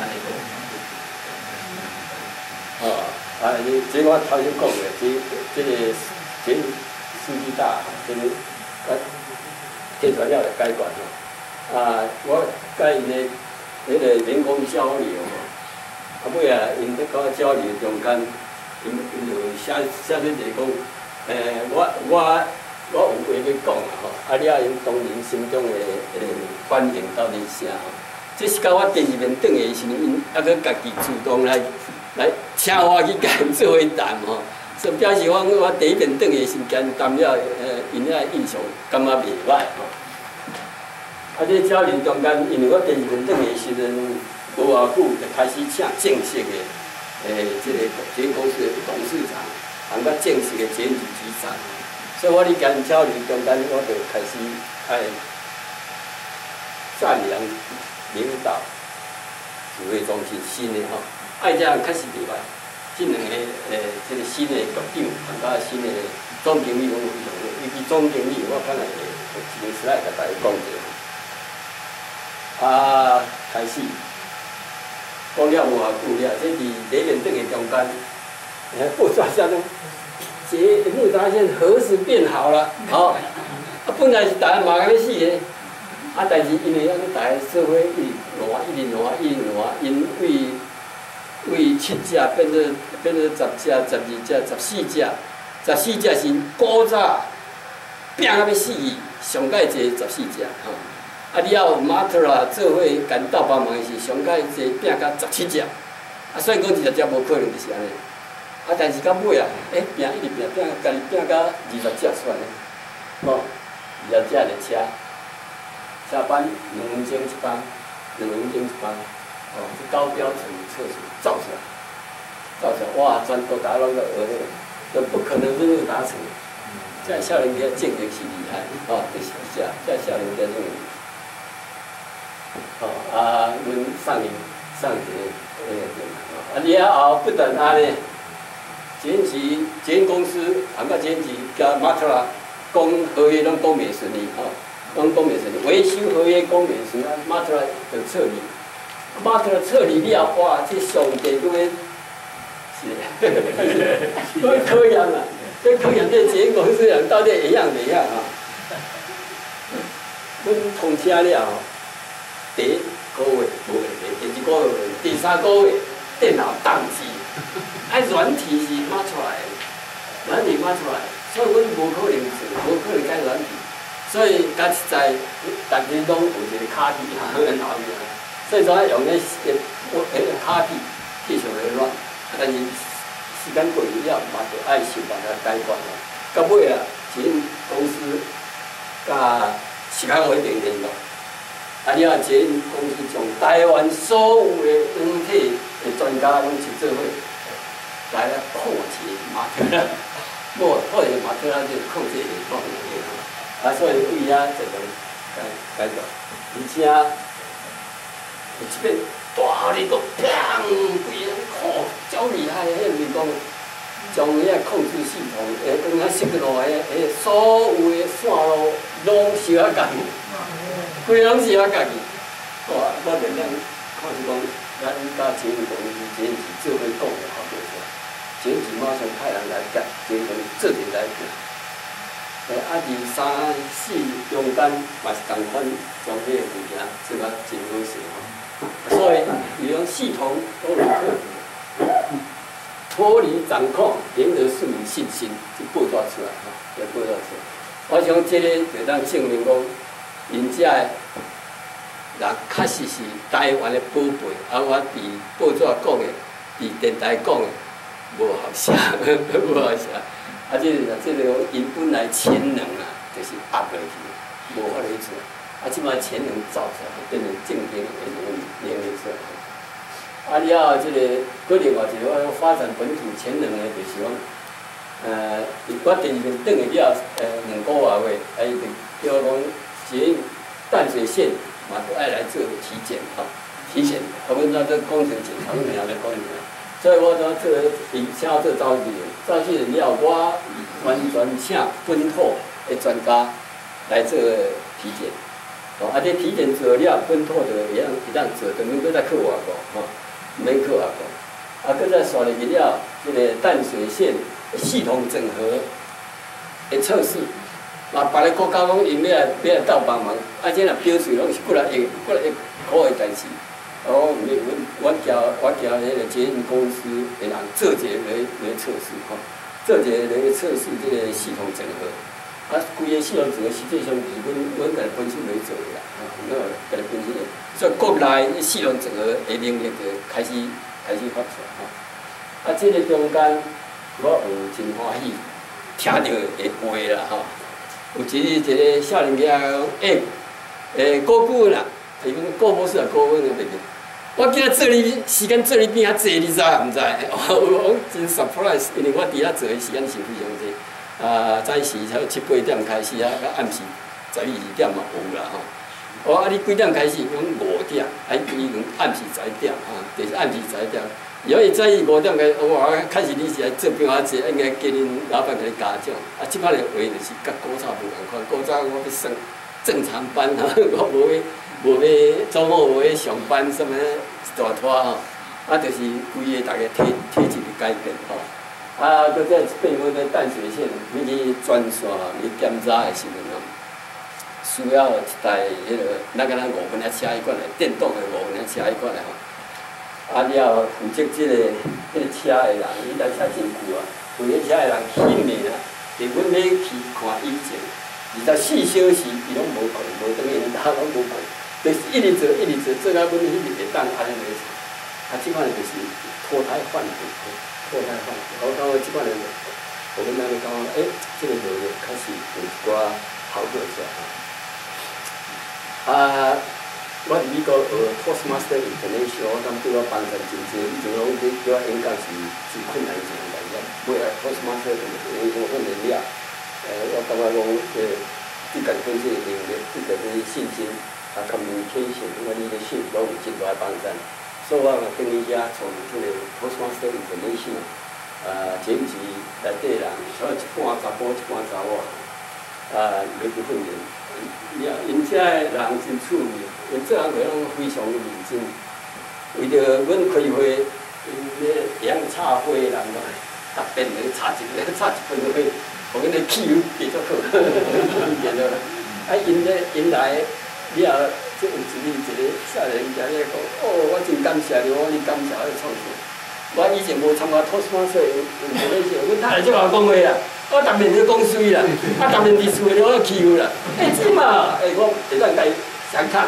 这我头先讲的，这个司机大，这个提出了来解决我甲因的那个员工交流尾因咧甲我交流中间，因就写出一个讲，我有话要讲你因当然心中的反应到底是啥这是甲我第二遍转的时阵，因还佫家己主动来请我去甲因做伙谈所以表示我第一遍转的时间谈了，因遐印象感觉袂歹这交流中间，因为我第二遍转的时阵。无偌久就开始请正式的，这个公司的董事长，甲正式的检举局长，所以我咧跟交流中间，我就开始爱赞扬领导指挥中心新的爱这样开始袂歹，这两个这个新的局长，新的总经理，我非常好，尤其总经理，我看来真实来甲大家讲者，开始。讲了无偌久了，这伫第一遍转的中间， 不抓下中，节目达线何时变好了？哦，本来是大家嘛要死的，但是因为咱大家社会一直烂，因为7只变做10只、12只、14只，14只是古早拼到要死去，上界济14只吼。你要马特拉做伙干斗帮忙是上界济拼到17只，所以讲20只无可能就是安尼。但是到尾啊，拼一直拼，家己拼到20只出来，吼，20只的车，下班2分钟一班，2分钟一班，是高标准的测试造出来，哇，全国大家拢在学那个，都不可能任务达成。这少年家竞争是厉害，这少年家竞争。阮上一个了后不但安尼。捷运公司，捷运局甲马特拉讲合约拢讲袂顺利，拢讲袂顺利，维修合约讲袂顺利，马特拉就撤离。马特拉撤离了，哇，这上帝搁要搁要考验啦，这考验这捷运公司人到底会样袂样啊？阮通车了后，第一个月无问题，第二个月，第三个月电脑宕机。软体是抹出来的，软体抹出来，所以阮无可能做，无可能改软体，所以甲实在，大家拢有一个卡片很后面，所以怎用卡片继续来乱，但是时间过去了，嘛就爱想办法解决啦。到尾啊，捷运公司甲时间会定联络，你啊捷运公司将台湾所有的软体的专家拢一做伙。来控制马特拉，控制马特拉就控制情况的，所以为遐就能解决，而且有一边大力个砰，规个超厉害的，迄就是讲将遐控制系统，用遐设落来，所有的线路拢是我家己，规拢是我家己，哇！我连咱看是讲，咱甲捷运公司、捷运局做伙讲的好多次。捷运马上派人来夹，捷运公司做阵来夹。2、3、4中间嘛是同款，将迄个物件做甲真好势吼。所以伊讲系统都能克服，脱离掌控，赢得市民信心，就报抓出来吼，就报抓出来。我想这个就当证明讲，因遮的人确实是台湾的宝贝，我伫报纸讲的，伫电台讲的。无好写，无好写。这个因本来潜能就是压落去，无法度做。即摆潜能造出来，变成正经的能力出来。了后，这个搁另外一个发展本土潜能的，就是讲，我电视面转去了，2个月话，就叫讲捷运淡水线嘛，都爱来做体检体检，阮在这工程检查，阮俩在工程。所以我怎请做召集人，召集人了，我完全请本土的专家来做体检。这体检做了，本土就会当做，就免搁再靠外国，免靠外国。搁再刷入去了，这个淡水线系统整合的测试，别个国家拢因要来斗帮忙，这若标准拢是过来1块的代志。我叫迄个捷运公司的人做一个来测试做一个来测试这个系统整合。规个系统整合实际上是阮家己本身来做的啦，家己本身的。所以国内系统整合的能力就开始发出来这个中间我有真欢喜，听到的话啦有一个少年家讲，顾问啦。伊讲顾博士啊，顾问个袂记。我今仔做你时间做你变较济，你知啊？毋知？我真 surprise， 因为我伫遐做的时间是非常济。早时才7、8点开始啊，暗时12、2点嘛有啦吼。你几点开始？讲5点，伊讲暗时11点就是暗时11点。如果伊早起5点开，开始你是来做变化济，应该叫恁老板甲你加奖。即摆个话就是甲古早无共款，古早我要算正常班我无要周末无要上班，什么大拖就是规个大家体制的改变啊，搁再变做个淡水线，要去转线去检查的时阵哦，需要一台迄个，咱敢若5分仔车迄款的电动的5分仔车迄款的吼。啊了，负责即个车的人，伊台车真旧啊，负责车的人训练啊，伫阮要去看以前，24小时伊拢无困，无等于因兜拢无困，就是一直做，做到阮迄日会当安尼来做。啊，即款就是脱胎换骨。我感觉即款人，我们那里讲，这个路开始有一寡好过出来啊！我伫美国学 Toastmaster International， 我感觉对我帮助真济。以前拢对我演讲是困难一件代志，尾仔 Toastmaster 我训练了，我感觉讲对家己本身的能力，对家己信心啊 communication， 我leadership拢有真大帮助。所以我嘛跟伊遐从即个 Toastmaster International， 前期内底人，所以一半查甫，一半查某，要去训练。因遮的人真趣味，因做工课拢非常认真。为着阮开会，因咧会晓插花的人咯，逐遍咧插一分花，互阮咧气氛继续好，变了。啊，因来了。即有一个少年家咧讲，我真感谢你，我你感谢我创作。我以前无参加 Toastmaster， 阮太太就话讲话啦，我逐面咧讲水啦，啊逐面伫厝咧我欺负啦，真嘛，我会当甲伊相抗。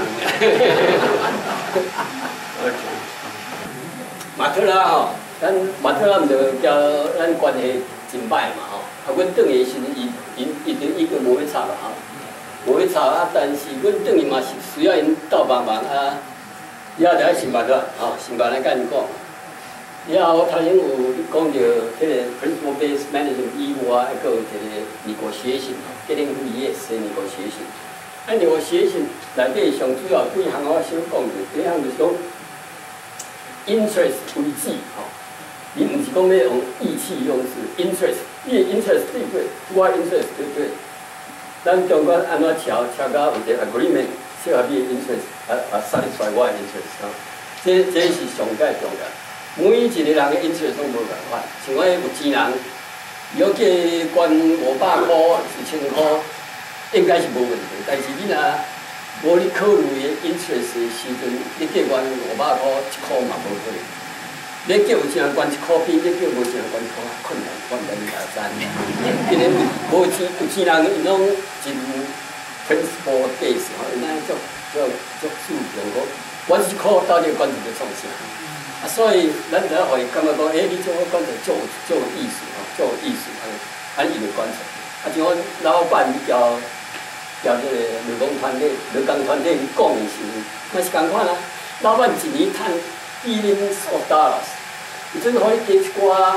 马特拉吼，咱马特拉毋着交咱关系真歹嘛吼，啊，阮转去时伊已经无要插啦吼。无去吵啊，但是阮等于嘛是需要因斗帮忙啊。了后就爱想办法，想办法甲因讲。了后我头先有讲到迄个 principle based management 以外，还有一个negotiation getting yes 的negotiation。啊，negotiation 内底上主要几项我先讲着，第一项就是讲 interest 为主吼。你毋是讲要用意气用事 ，interest， 你的 interest 对不对？我 interest 对不对？咱中间安怎调到有一个 agreement， 适合你的 interest， satisfy 我的 interest 这是上界重要。每一个人的 interest 拢无共款，像我有钱人，如果计关500块、1000块，应该是无问题。但是你若无你考虑的 interest 的时阵，你计关500块，1块嘛无可能。你叫有钱人关1块币，你叫无钱人关1块困难，我毋知你知影。因为无钱有钱人因拢真 principle base 吼，因咱足注重讲，我1块到底关一个创啥？啊，所以咱就要互伊感觉讲，你做我关就足有意思吼，足有意思安伊就关出。啊，像我老板交这个劳工团体去讲的时候，嘛是共款啊。老板一年趁$billions，伊阵可以加一寡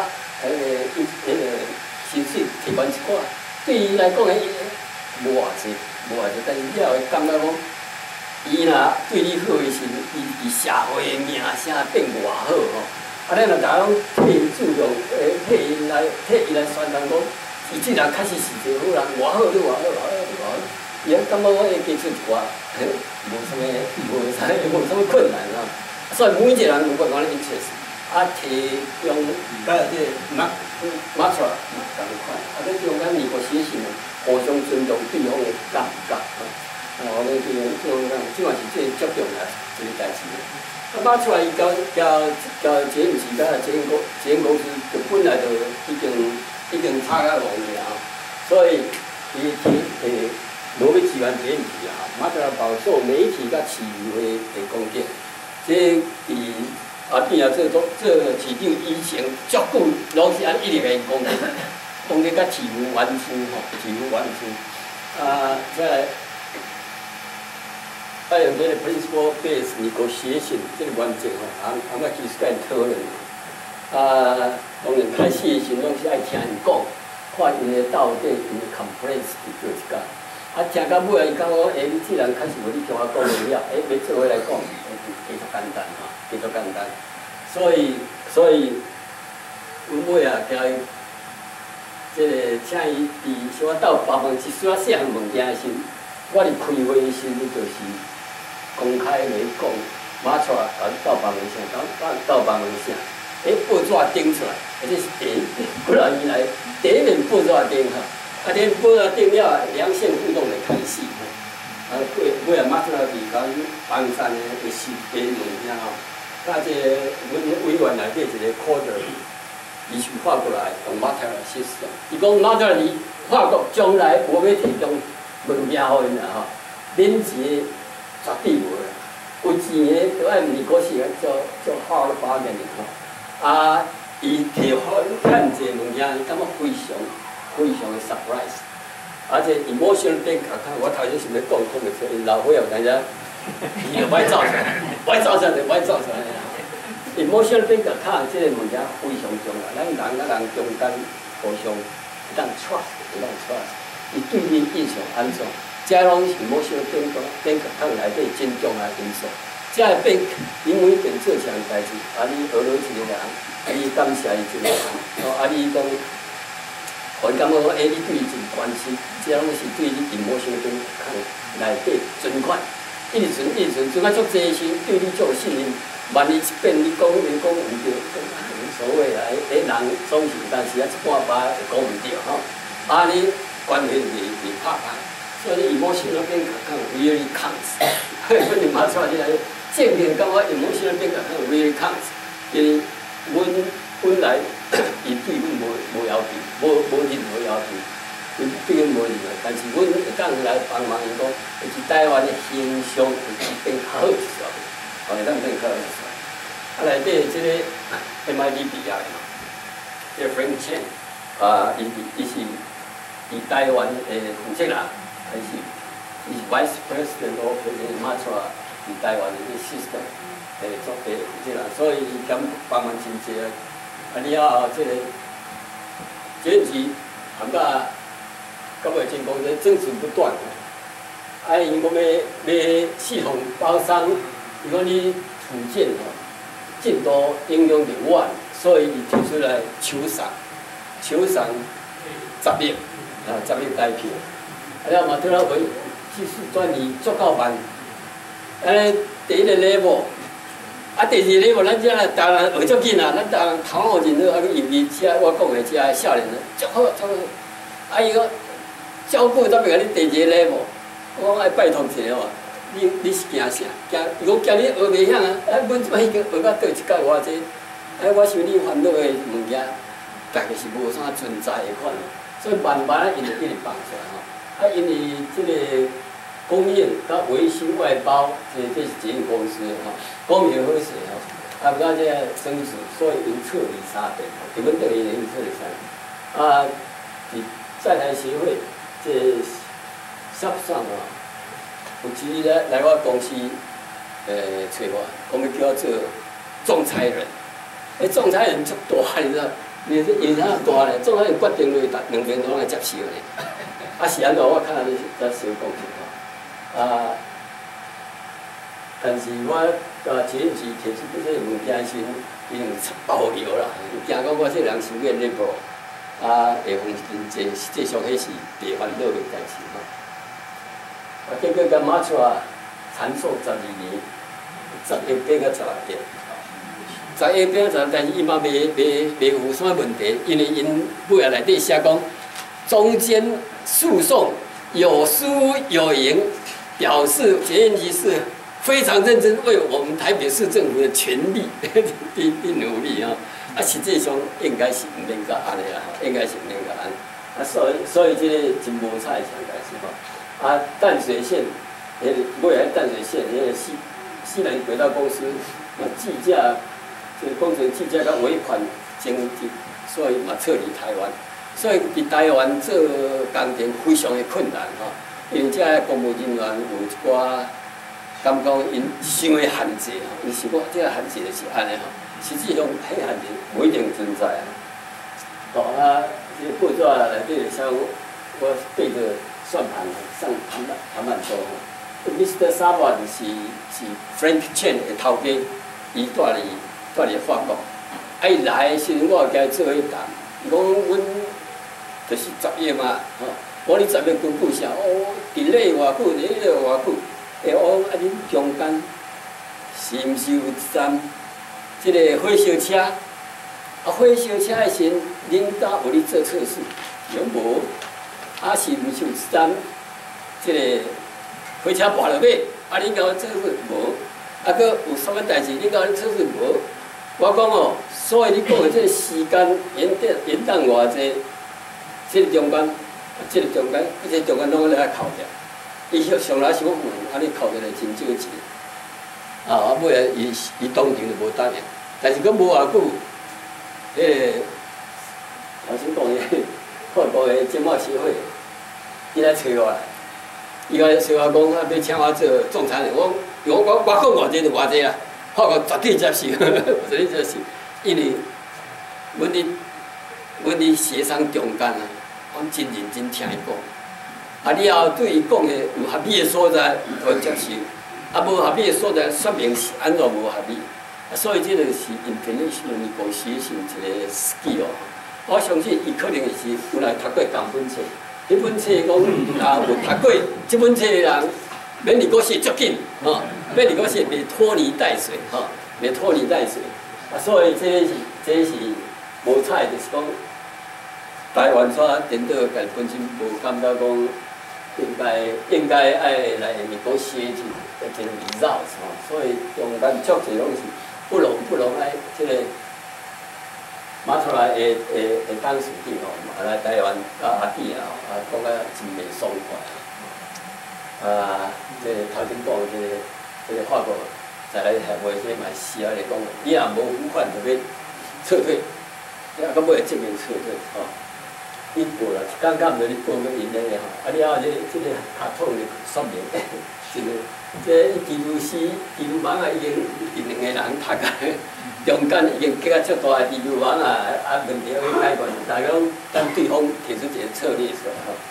薪水提悬一寡，对伊来讲无偌济，但是了会感觉讲，伊若对你好的时阵，伊社会的名声变偌好吼。啊，咱若逐个拢替伊注重，替伊来宣传讲，伊这人确实是一个好人，偌好，你偌好，伊感觉我会加出一寡，无啥物困难啊。所以每一个人有不同的 interest， 提用甲即个马出同款，你中间negotiation互相尊重对方的感觉，我们对即嘛是最重要一个代志。马出伊交这毋是甲这间公司就本来就已经差甲戆去啊，所以伊无要支援这毋是啊，马出来保守媒体甲市议会的公见。这伫边啊，做市长以前足久拢是按一直甲因讲甲市府完夫吼，市府完夫再来用这个 principle based negotiation 这个原则吼，我其实甲因讨论。当然开始的时阵拢是爱听因讲，看因的到底因的 complaints 是做一甲。听到尾啊，伊讲我你这人确实无你听我讲的了，要做伙来讲，加足简单吼，加足简单。所以，阮尾啊，交伊即个请伊伫小可斗别问一丝仔细项物件的时，我伫开会的时，就是公开来讲，马出来斗别问啥，斗别问啥，报纸顶出来。 这是第一点。不然以来第一面报纸顶哈，啊，这报纸顶了两线互动的开始哈，啊，尾啊马出来是讲房产的是第一物件吼，甲这阮委员内底一个 coder， 伊是反过来用 material system， 伊讲 material 是法国将来无要提供物件互因啦吼，免钱绝对无啦。 有钱的都爱美国是做好的保险的吼，啊，伊摕好趁济物件，伊感觉非常的 surprise， 而且 emotional bank account， 我头先想要讲袂出，因老伙仔有当时，伊就歹走出来，歹走出来啦。emotional bank account 这个物件非常重要，咱人甲人中间互相会当 trust，伊对你印象安怎？ 这拢是emotional bank account 内底真重要因素。这个 bank 因为便做啥代志，啊，你学落一个人，啊，你感谢伊一个人，啊，你讲，互伊感觉讲，你对伊真关心，这拢是对你 emotional bank account 内底存款，一直存啊足济时，对你足有信任。万一一变你讲毋对，无所谓啦，人总是有当时啊一半巴会讲毋对吼，啊，你关系未拍歹。 所以emotional bank account really counts， 阮就马出来来证明讲我emotional bank account really counts， 因为本来伊对阮无要求，无任何要求，阮对阮无任何，但是阮会当来帮忙伊讲，是台湾的形象会变较好一些，会当变较好一些。啊，内底即个 MIT 毕业的嘛，即个 Frank Chen， 啊，伊是台湾的负责人。 还是，伊是 Vice President of 马出来伫台湾的个 system， 做负责人，所以伊兼帮忙真济啊。啊，了后即个选举含甲到尾真讲这争执不断。啊，因讲要系统包商，如果你福建吼进度应用的晚，所以伊提出来求偿10亿啊，10亿台票。 啊了嘛，对了，为技术转移足够慢。安尼第一个 level， 啊第二个 level， 咱遮当然学足紧啊，咱当然头脑真好，啊去尤其遮我讲的遮少年人足好。啊伊讲照顾怎么甲你第二个 level？ 我讲爱拜托一下哦，你是惊啥？如果惊你学袂晓啊，啊阮即摆已经学到倒一届偌济，啊我想你烦恼的物件，大概是无啥存在的款，所以慢慢因就一直放出来吼。 啊，因为这个供应甲维修外包，这是捷运公司吼，讲明好势吼，啊，不到这个争执，所以因撤离3遍，基本等于因撤离3。啊，伫在台协会这协商啊，有一日来我公司，找我，讲要叫我做仲裁人。仲裁人足大，你知道？因为啥大咧？仲裁人决定落两边都拢来接受咧。 啊是安怎？我看你才小讲一下。啊，但是我前一次提出这个物件时，已经爆料啦，惊讲我这人想变 liberal， 啊，会风真济，实际上迄是白烦恼的代志吼。啊，结果甲马出啊，缠寿12年，10亿变到12亿，10亿变到12，但是伊嘛袂有啥问题，因为因尾仔内底写讲中间。 诉讼有输有赢，表示检验局是非常认真为我们台北市政府的权利的努力啊！啊，实际上应该是唔免甲安尼啦，应该是唔免甲安。啊，所以这个真无彩上代志吼。啊，淡水线，未来淡水线，个西南轨道公司计价，这个工程计价甲尾款争执，所以嘛撤离台湾。 所以伫台湾做工程非常的困难吼，因为遮个公务人员有一寡感觉因想的限制吼，因想讲这个限制就是安尼吼，实际上迄限制不一定存在啊。哦啊，这个报纸内底像我对着算盘上谈判桌吼 ，Mr. Savard 是 Frank Chen 的头家，伊住伫法国，啊伊来的时阵我甲伊做伙谈，伊讲阮。 就是10亿嘛，吼！我你10亿根本啥？哦，伫咧偌久，伫咧偌久，哦，啊，恁中间是毋是有一站，即个火烧车火烧车的时，恁敢有咧做测试？拢无。是毋是有咱即个火车跋落尾，恁甲我测试无？搁有啥物代志？恁甲我测试无？我讲哦，所以你讲的这个时间延宕偌济，这个中间，这个中间拢咧扣着。伊上来小远，尼扣着来真少钱。尾来伊当场就无答应，但是佫无偌久，头先讲的法国的经贸协会，伊来找我来，伊来找我讲，要请我做仲裁人。我讲偌济就偌济啦，法国绝对接受，绝对接受，因为阮伫协商中间啊，阮真认真听伊讲。你后对伊讲的有合理的所在，可接受；无合理的所在，说明是安怎无合理。所以这个是 international negotiation 一个 skill。我相信伊可能是有来读过同本册，迄本册讲有读过这本册的人，免如果写足紧，免如果写袂拖泥带水，袂拖泥带水。所以这是无彩，就是讲台湾所领导家本身无感觉讲。应该爱来negotiate一个 result， 所以中间足侪拢是不容爱即个马出来的当事地来台湾阿弟讲真袂爽快即个头先讲即个法国再来协会即嘛是来讲，伊若无付款就要撤退，到尾证明撤退你报啦，一讲毋着你报个因个你后即个学统的说明，是个，这基督网已经2个人读啊，中间已经结足大个基督网问题要去解决，大家拢等对方提出一个策略出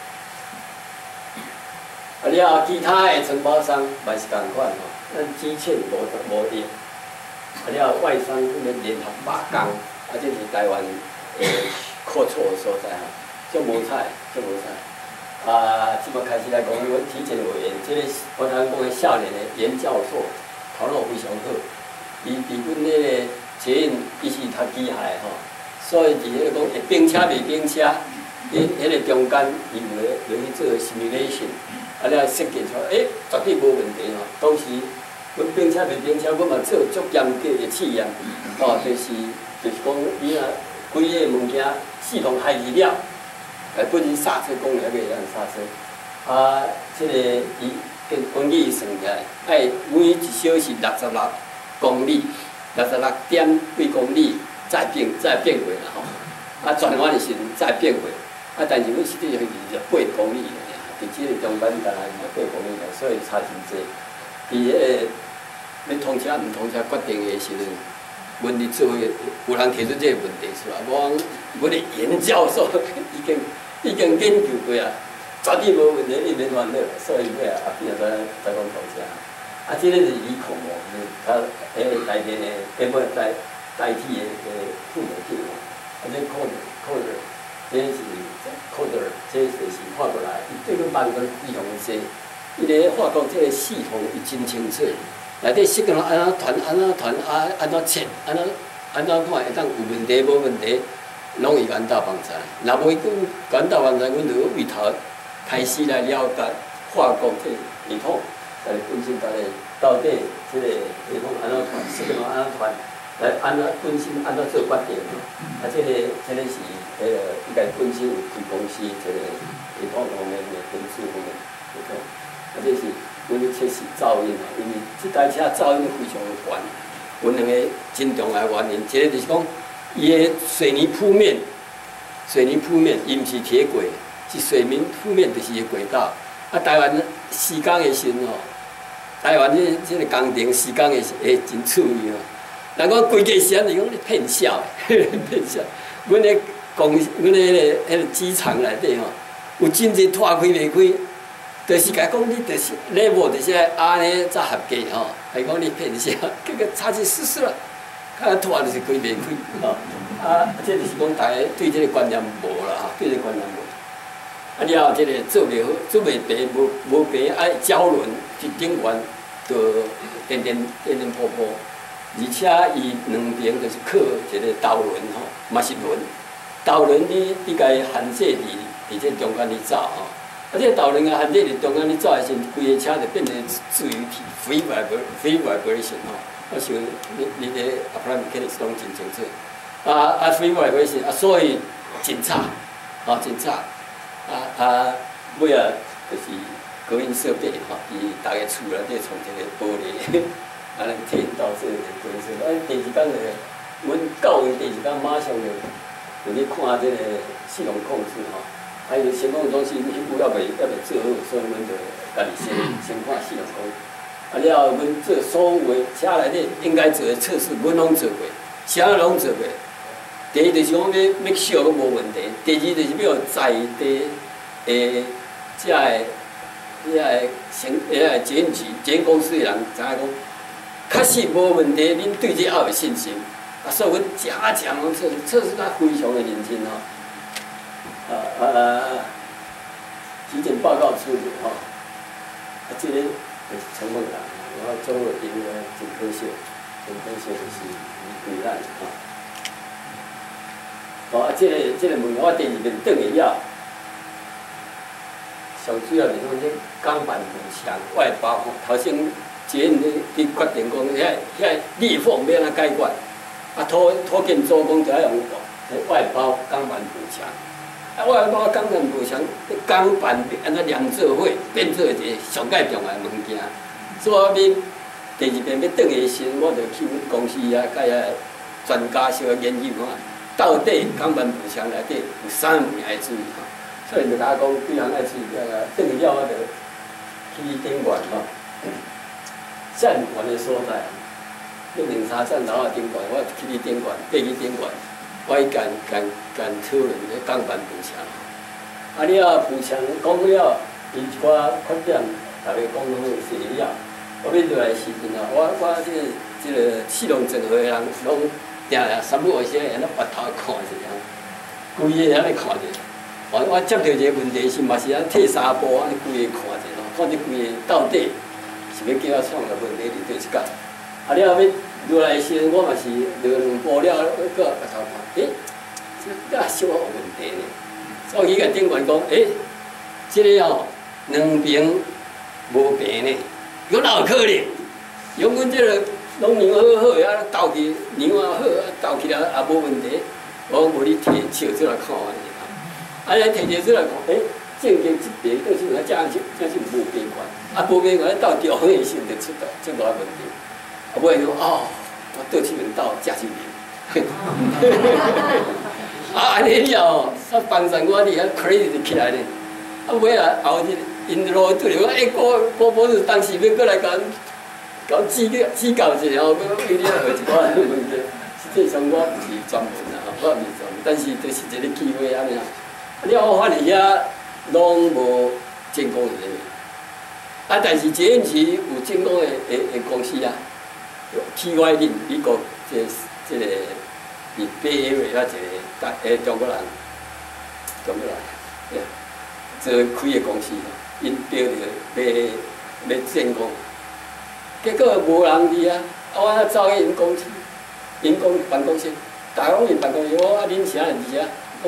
来你后其他的承包商嘛是共款咱之前无定，你后外商迄个联合罢工，这是台湾扩错的所在足无彩，即摆开始来讲，阮提前委员，即个我通讲的少年的严教授，头脑非常好。伊伫阮迄个捷运，伊是读机械所以伫迄个讲会冰车袂冰车，迄个中间伊有去做 simulation， 你设计出来，绝对无问题当时阮冰车袂冰车，阮嘛做足严格的试验，就是讲你规个物件系统害去了。本身刹车功能还袂当刹车，即个伊根据伊算起来，爱每1小时66公里，66点几公里再变过啦转弯的时阵再变过，但是阮实际上是8公里伫即个中间大概是8公里所以差真济。伫要通车毋通车决定的时阵，阮伫做有人提出这个问题出来，阮的严教授已经研究过绝对无问题，你免烦恼。所以尾后再讲投车。这个是理控就是它内面的根本代替的副媒体这coder，这是coder，这就是法国来，伊对个慢个非常济。伊个法国这个系统伊真清楚，内底设个安怎传，安怎切，安怎看会当有问题无问题。拢伊原道帮助，若无伊讲原道帮助，阮就为头开始来了解法国这系统，来本身到底这个系统安怎传，设计安怎传，来本身安怎做决定。这个是应该本身有开公司这个系统方面的分数方面系统。这是阮测试噪音因为这台车噪音非常悬，有2个真重要原因，一个就是讲。伊个水泥铺面，伊毋是铁轨，是水泥铺面，就是个轨道。台湾施工的时阵台湾这个工程施工的会真趣味人讲规个时间是讲你骗笑的，骗笑。阮迄个机场内底有真侪拖开袂开，就是甲讲你就是level就是安尼才合格还讲你骗笑，结果差去试试了。拖就是开袂开这就是讲大家对这个观念无啦对这个观念无。了后这个做袂好，做袂平，无平，爱胶轮去顶悬，就颠颠簸簸， 而且伊两边就是靠一个导轮吼，嘛是轮。导轮你甲伊限制伫这中间咧走吼，啊，这导轮啊限制伫中间咧走的时，规个车就变成自由体 free vibration 吼。我想你咧 apply mechanics 拢真清楚。free vibration 所以真差，真差。尾啊就是隔音设备吼，伊逐个厝内底创一个玻璃，能听到这个隔音设备。第二天就，阮到位第二天马上就去看这个系统控制吼，还有监控中心迄步要袂做好，所以阮就家己先看系统控制。了后，阮做所有车内底应该做的测试，阮拢做过，啥拢做过。第一就是讲要小都无问题，第二就是要在地诶，遮个检验局、检验公司的人知影讲，确实无问题，恁对这也有信心。所以阮正拢测试他非常的认真吼。体检报告出炉吼，这个就是成本啦，然后周围评个真科学，就是米烂吼。这个问题我第二遍转去了，上主要就是讲这钢板补墙外包吼，头先检验你决定讲遐裂缝要安怎解决。土建做工就要用外包钢板补墙，外包钢板补墙，钢板安怎量做伙变做一个上界重要的物件。所以我第二遍要转去时，我就去阮公司啊，甲遐专家小研究看，到底钢板补墙内底有啥物件爱注意吼。所以就甲我讲几项爱注意，转去了我就去电源吼，站管的所在。迄2、3站楼下顶管，我去你顶管，爬去顶管，我去干讨论这钢板补墙。了补墙讲了，伊一寡缺点，大家讲拢写了。我要落来时阵啊，我这个系统整合的人，拢定三不五时安尼拔头看一下，规个安尼看者。我接到一个问题是，嘛是安退3步，安尼规个看者咯，看这规个到底是要叫我创个问题伫对一角。了后要落来时，我嘛是落2步了，搁头看，这小有问题呢。所以伊甲顶管讲，这个吼两边无平呢，有哪有可能？用阮这个拢量好，啊斗起量啊好，斗起来也无问题。我无你摕笑出来看安尼啦。摕笑出来看，正经一边倒是正是无平管，无平管斗调好的时阵就出大问题。尾讲我倒去面斗正是面。安尼了，帮衬我哩，credit 起来呢。尾后日因路对我我无是当时要过来甲指教一下，我为你学一寡问题。实际上我毋是专门啦，我毋是专门，但是就是一个机会安尼啊。了我发现遐拢无监工人员，但是检验局有监工的公司啊。TY 林美国这个伫北野外遐一个中国人，做开个公司吼，因标着要建工，结果无人伫啊，我走去因办公室，逐个拢因办公室，我恁啥人伫啊？讲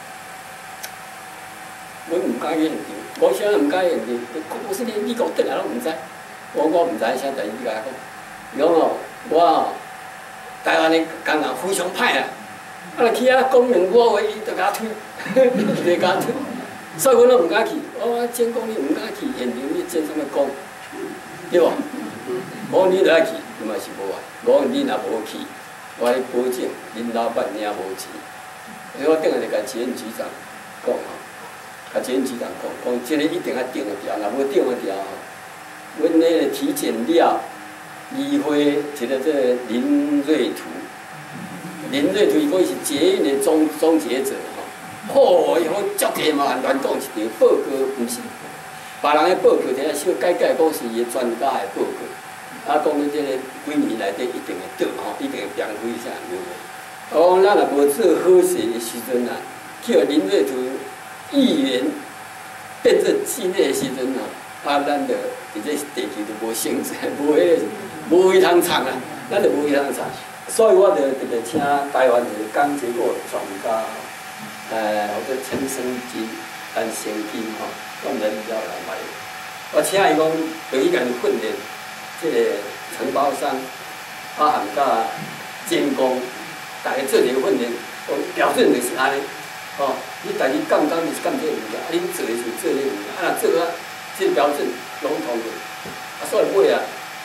阮毋敢去现场，我啥毋敢去现场，我说你讲倒来拢毋知，我毋知啥代志，你甲我讲。讲我台湾的工人非常歹啊！去遐讲2句话，伊就甲推，伊就甲推，所以阮拢毋敢去。我监工你毋敢去现场，你监什么工？对无？我你就爱去，伊嘛是无啊。我你若无去，我来保证恁老板领无钱。所以我等下就甲检验局长讲吼，甲检验局长讲，这个一定要定个调，若无定个调吼，阮那个体检了。议会一个这个林瑞图，伊讲是捷运的终结者吼。伊好足济嘛，乱讲一条报告，毋是别人的报告，听小改讲是伊专家的报告。讲你这个几年内底一定会倒吼，一定会平飞啥有无？咱若无做好事的时阵啊，叫林瑞图议员变做市内的时阵啊， 咱着伫这地球就无生存，无位通藏啊，咱就无位通藏。所以我就特别请台湾的钢结构专家，或者陈生金、陈生金吼，我们比较来买。我请伊讲，就去甲伊训练，即个承包商，含甲监工，大家做一个训练，标准就是安尼。哦，你家己杠就是杠这个物件，啊，你做的是做这个物件，啊，若做啊，这个标准笼统的，啊，所以尾啊，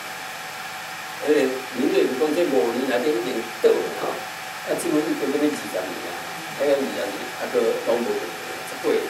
民队是讲这5年内底一定倒的吼，啊，即阵已经要20年啊，还有20年，啊，个拢无18年。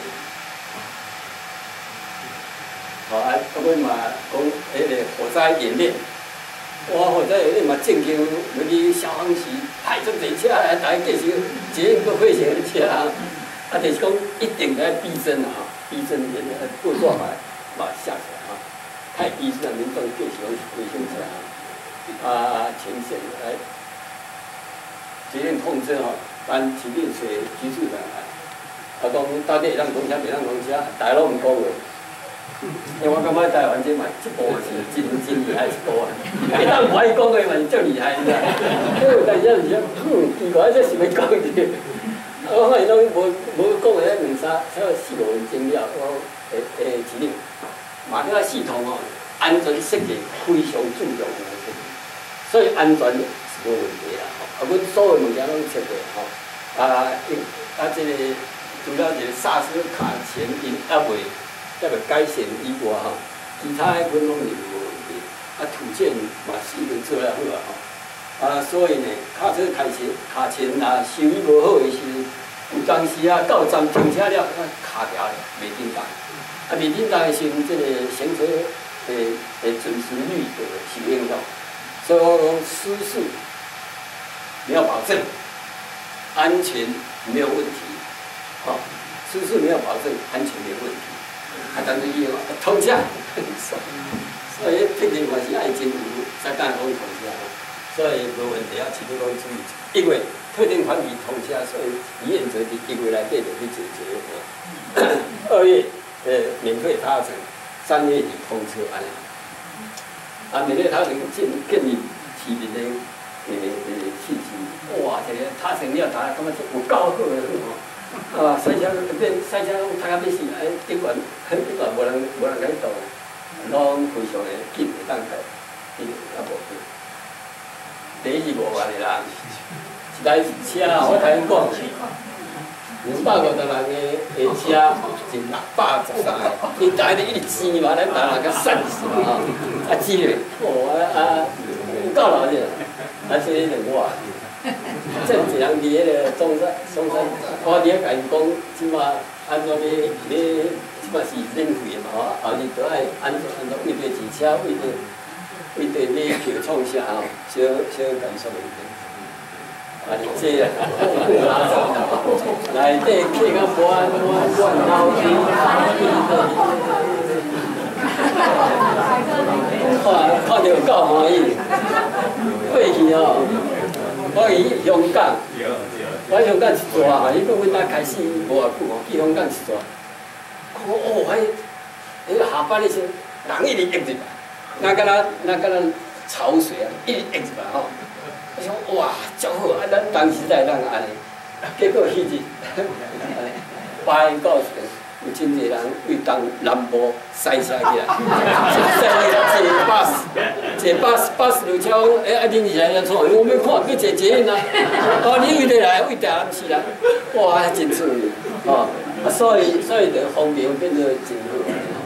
好啊，到尾嘛讲迄个火灾演练，哇，火灾演练嘛正经，要去消防局派出侪车来，大家继续捷运个会型的车啊，啊，就是讲一定要逼真啊，逼真演练，过抓嘛下起来啊，太逼真了，民众继续卫生起来啊，前线来捷运通知吼，按指定找技术人来，啊，讲到底会当通车，袂当通车，大家拢毋讲话。因为我感觉台湾这嘛，这部是真厉害一部啊！你当我伊讲话嘛是足厉害，你知影？但是有时奇怪，这是要讲的。我发现拢无讲个2、3、4、5分钟了，我指令，嘛这个系统哦，安全设计非常注重的，所以安全是无问题啦。啊，阮所有物件拢设计吼，这个除了一个刹车卡钳因还未。要个改善以外吼，其他的分拢是无问题。啊，土建嘛是已经做了好啊吼。啊，所以呢，卡车卡钳若修理无好的时，有当时啊到站停车了，卡条了，袂叮当。啊，袂叮当的时阵，这个行车的准时率就受影响。所以我讲失事没有保证，安全没有问题。好，失事没有保证，安全没有问题。啊，但是伊哦，通车，所以特定还是爱真有才敢讲通车，所以无问题啊，全部拢注意。因为特定团体通车，所以原则伫1月内底就去解决。2月免费搭乘，3月底通车安尼。啊，免费搭乘建立市民的信心。哇，这个搭乘了，大家感觉有够好的吼。啊，赛车拢读到要死，顶悬无人甲伊倒，拢非常的紧会当开，啊无紧。第一是5万的人，一台车我甲恁讲，250人的车是613个，伊大家一直挤嘛，咱大人甲散死嘛吼，啊挤咧，有够老热，啊所以2万。正一人伫迄个中山，我伫遐甲伊讲，即马安怎即马是免费的嘛吼，后日就爱安怎为着骑车，为着买票创啥吼，小感受一点。啊，这啊，内底客甲无安怎乱闹去，看着够欢喜，过去吼。我去香港，我香港一逝吼，伊讲阮哪开始无偌久吼，去香港一逝，看哦，迄个下班的时候，人一直涌入来，那敢若潮水啊，一直涌入来吼。我想哇，足好啊！咱当时在安尼，结果迄日8点到10点，有真侪人为东南部塞车起来，坐巴士路车，啊，恁是安怎创？我要看，要坐捷运啊！哦，你为着来，为台南市来，哇，真趣味，哦，啊，所以就方便变做真好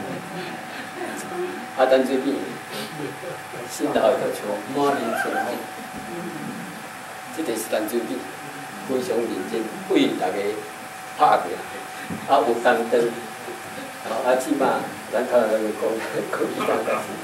啊，但最近新老的厝满面春风，这个是但最近非常认真为大家拍拼，啊，有担当，啊，起码咱看人讲，可以当代志。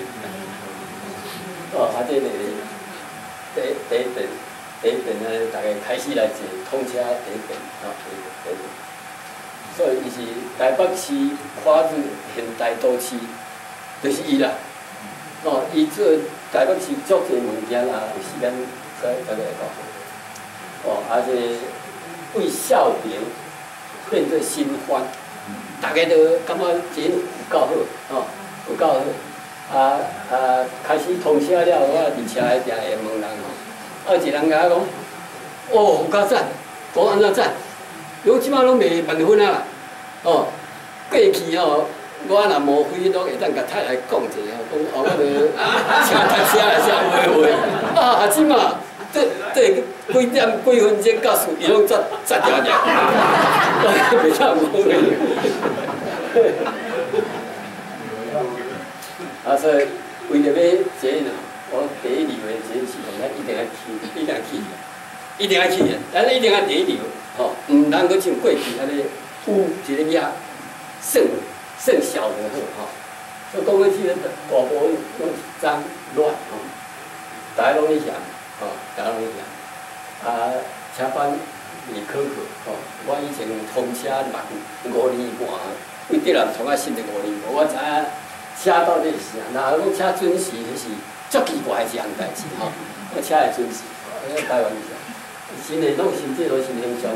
哦，啊，这个第一遍呢，大家开始来坐通车第一遍，啊，第一遍。所以伊是台北市跨入现代都市，就是伊啦。哦，伊做台北市足侪物件啦，有时间再来讲。哦，而且为笑柄变做新欢，大家都感觉真有够好，哦。 有够好。开始通车了，我伫车内定会问人吼，一人甲我讲，哦，有够赞，讲安怎赞？我即摆拢卖万分啊啦，哦，过去吼。我若无非拢会当甲太太讲者吼，讲哦，我著请读车来写话，啊，即嘛，这几点几分钟到伊拢摘掉了，袂当无咧。啊，所以为着要这呢，我第一流的这系统，咱一定要去，一定要去，咱一定要第一流，吼，毋通阁像过去安尼有一个遐算小的好，所以讲起去大部分拢是脏乱吼，大家拢去想，吼，大家拢去想。车班未考吼，我以前通车5年半，为德南从新的5年半，我知影车到底是啥。若讲车准时，迄是足奇怪的一项代志吼。我车会准时，台湾是啥？新的拢新制度新形象。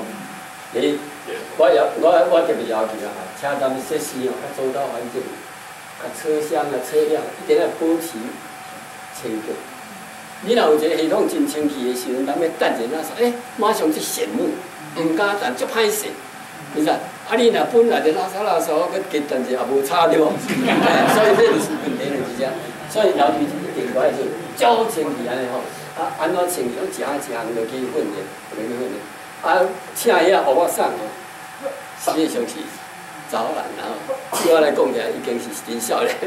我特别要求啊，车站设施哦，较周到环境，较车厢啊车辆一定要保持清洁。你若有一个系统真清气的时阵，咱要等一下说，马上去羡慕，毋敢等，足歹势，是吧？啊，你若本来就拉撒，佮加等者也无差对无？所以这就是问题就是这，所以要求一定要是足清气安尼吼，安怎清气？拢一项落去训练，请遐学我送吼，实际上是查某人然后，对我来讲起来已经是真少年。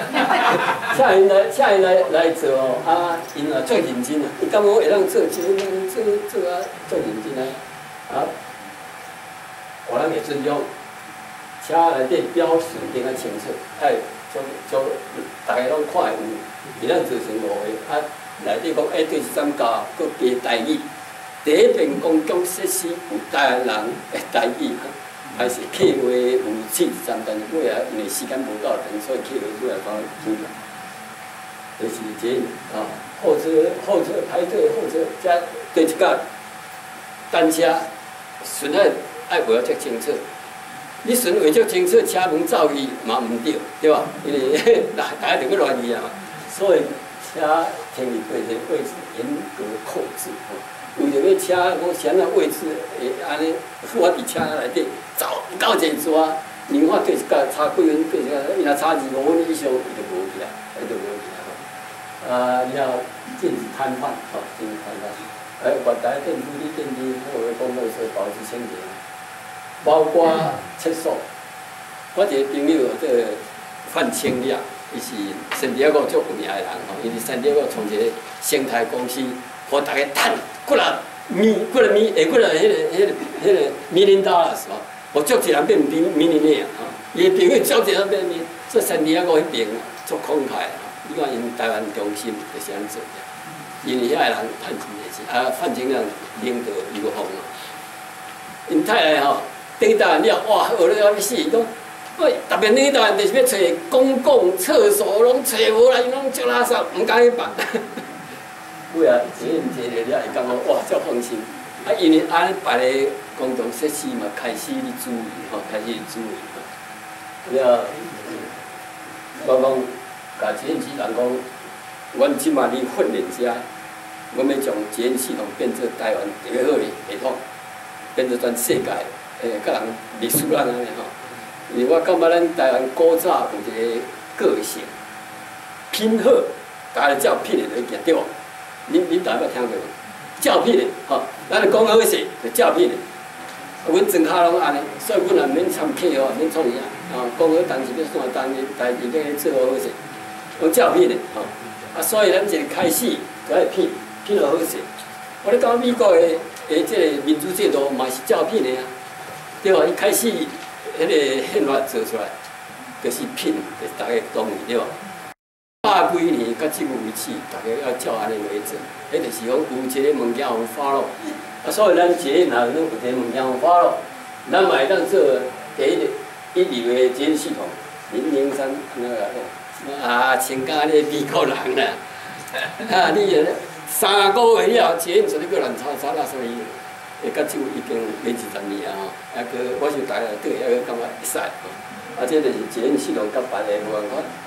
请因来做哦，因也足认真啊，伊感觉会当做，做足认真啊，互人会尊重。车内底标示一定要清楚，就大家拢看会有，袂当造成误会。内底讲对3教，佮加台语。第一遍公共设施有台湾人的台语，还是客话有73段，尾啊因为时间无够长，所以客话尾啊讲听啦。就是这候车排队候车，加对一架单车顺爱画足清楚。你顺画足清楚，车门走去嘛毋对，对吧？因为大家就去乱去啊嘛，所以车停伫位置严格控制。为着要车，我啥啊位置会安尼，我伫车内底走到一抓，另外对一架差几分，对一架，伊若差25分以上，伊就无去啊，了禁止摊贩，禁止摊贩。月台电扶梯、电梯或者公共所保持清洁，包括厕所。我一个朋友，这个范清亮，伊是新竹谷足有名的人吼，伊伫新竹谷创一个生态公司。互大家趁几若迄个$1,000,000是吼，互足一人变millionaire吼。伊的朋友足一人变millionaire，这新竹谷迄边足慷慨吼。你看因台湾中心就是安做的，因为遐个人趁钱的是范清亮领导刘峰啊，因太太吼等台湾了，哇，学了要死，讲喂，特别等台湾就是要找公共厕所，拢找无啦，因拢足垃圾，毋敢去办。尾啊，坐了，会感觉哇，足放心。因为安尼别个公共设施嘛，开始去注意吼，开始去注意。了，我讲，甲捷运局人讲，阮即马咧训练遮，阮要将捷运系统变做台湾第二好的系统，变做全世界甲人历史人安尼吼。因为我感觉咱台湾古早有一个个性，品好，大家照品的就行对无？恁大家捌听过无？照片的，吼，咱讲好势就照片的。阮庄脚拢安尼，所以阮也免参客哦，免创啥，讲好当时要线当日代志要做好势，用照片的，所以咱一开始就爱片好势。我咧讲美国的即个民主制度嘛是照片的啊，对吧？一开始迄个宪法做出来，就是片，就是大家同意对吧？100几年，到即为止，大家要照安尼来做，迄就是讲有一个物件有发落，所以咱捷运若有一个物件有发落，咱嘛会当做第一流的捷运系统。003那个请教你美国人啦，你3个月了，捷运就你个乱炒炒啦，所以到即已经没20年啊吼，我就大家对感觉会使吼，这就是捷运系统甲别个无共款。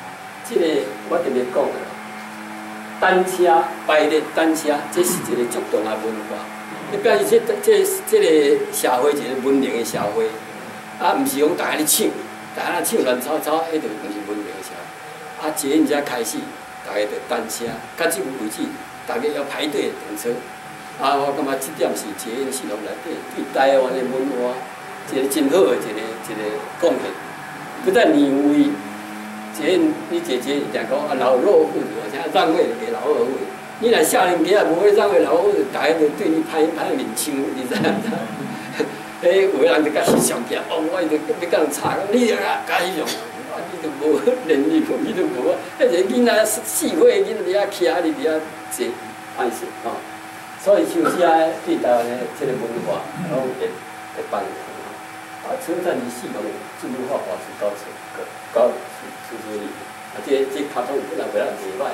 即个我特别讲的，单车摆咧单车，这是一个足重的文化。你表示这个社会一个文明的社会，啊，毋是讲大家咧抢，大家抢乱吵吵，迄就毋是文明的社会。啊，捷运才开始，大家就单车，到即个为止，大家要排队等车。啊，我感觉这点是捷运系统内底对台湾的文化一个真好的一个贡献。不但你有为捷运，你坐捷运定讲啊老弱妇孺，啥让位给老弱妇孺。你若少年家无会让位老妇孺，大家就对你歹面腔，你知影？诶，有个人就甲翕相片，哦，我就要甲人吵，你啊甲翕相，你就无能力，你就无。迄个囡仔4岁囡仔伫遐徛，你伫遐坐，歹势吼。所以像遮对台湾的这个文化，拢会帮助。啊，车站的系统自动化保持高出租率，啊，这交通本来袂歹，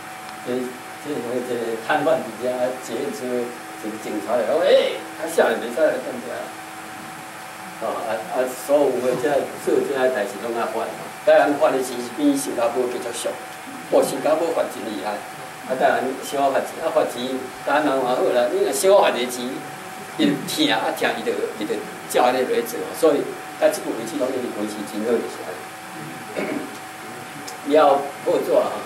这摊贩伫遮捷运车，一个警察来讲，他下来袂使来干遮。所有的做这代志拢爱发，台湾发的钱是比新加坡继续俗，新加坡发真厉害。台湾小发钱，发钱，台湾人还好啦。你若小发的钱，伊疼疼，伊就照安尼来做，所以到即个为止拢一直维持真好就是安尼。了报纸吼，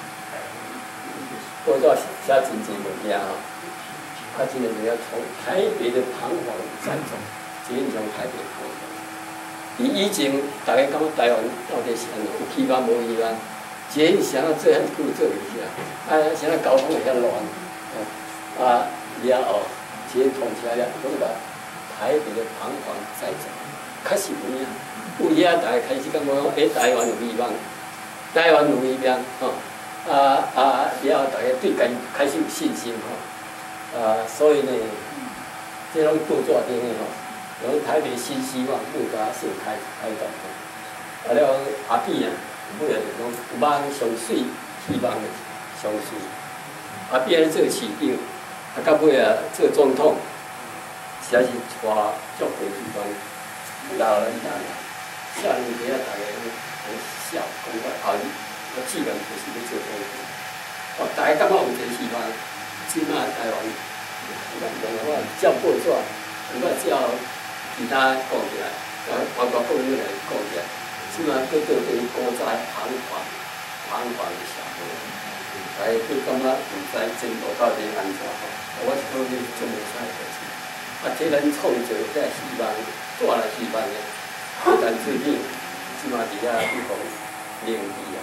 报纸写真侪物件吼，真个是要从台北的彷徨再走，捷运从台北彷徨。以前大家感觉台湾到底是安怎，有希望无希望？捷运啥啊做遐久做袂起来，啥交通会遐乱，了后捷运通车了，拢甲台北的彷徨再走，确实有影。有遐大家开始感觉讲，台湾有希望，台湾有希望吼，了后大家对家己开始有信心吼，所以呢，这种报纸顶的吼，有台北新希望目标是开动吼，了阿扁啊。尾仔就讲梦上水，希望上水。变做市长，到尾啊做总统，实在是带足多地方老人家、少年家大家拢笑，讲后日我志愿就是要做总统。大家感觉有一个希望，即马台湾，我照报纸，我照其他讲起来，包括各位来讲起来。即马对古早彷徨的社会，大家对感觉唔知前途到底安怎吼？我是讲你做袂使的事。这咱创造这希望，带来希望的，但最近即马伫遐地方灵异啊。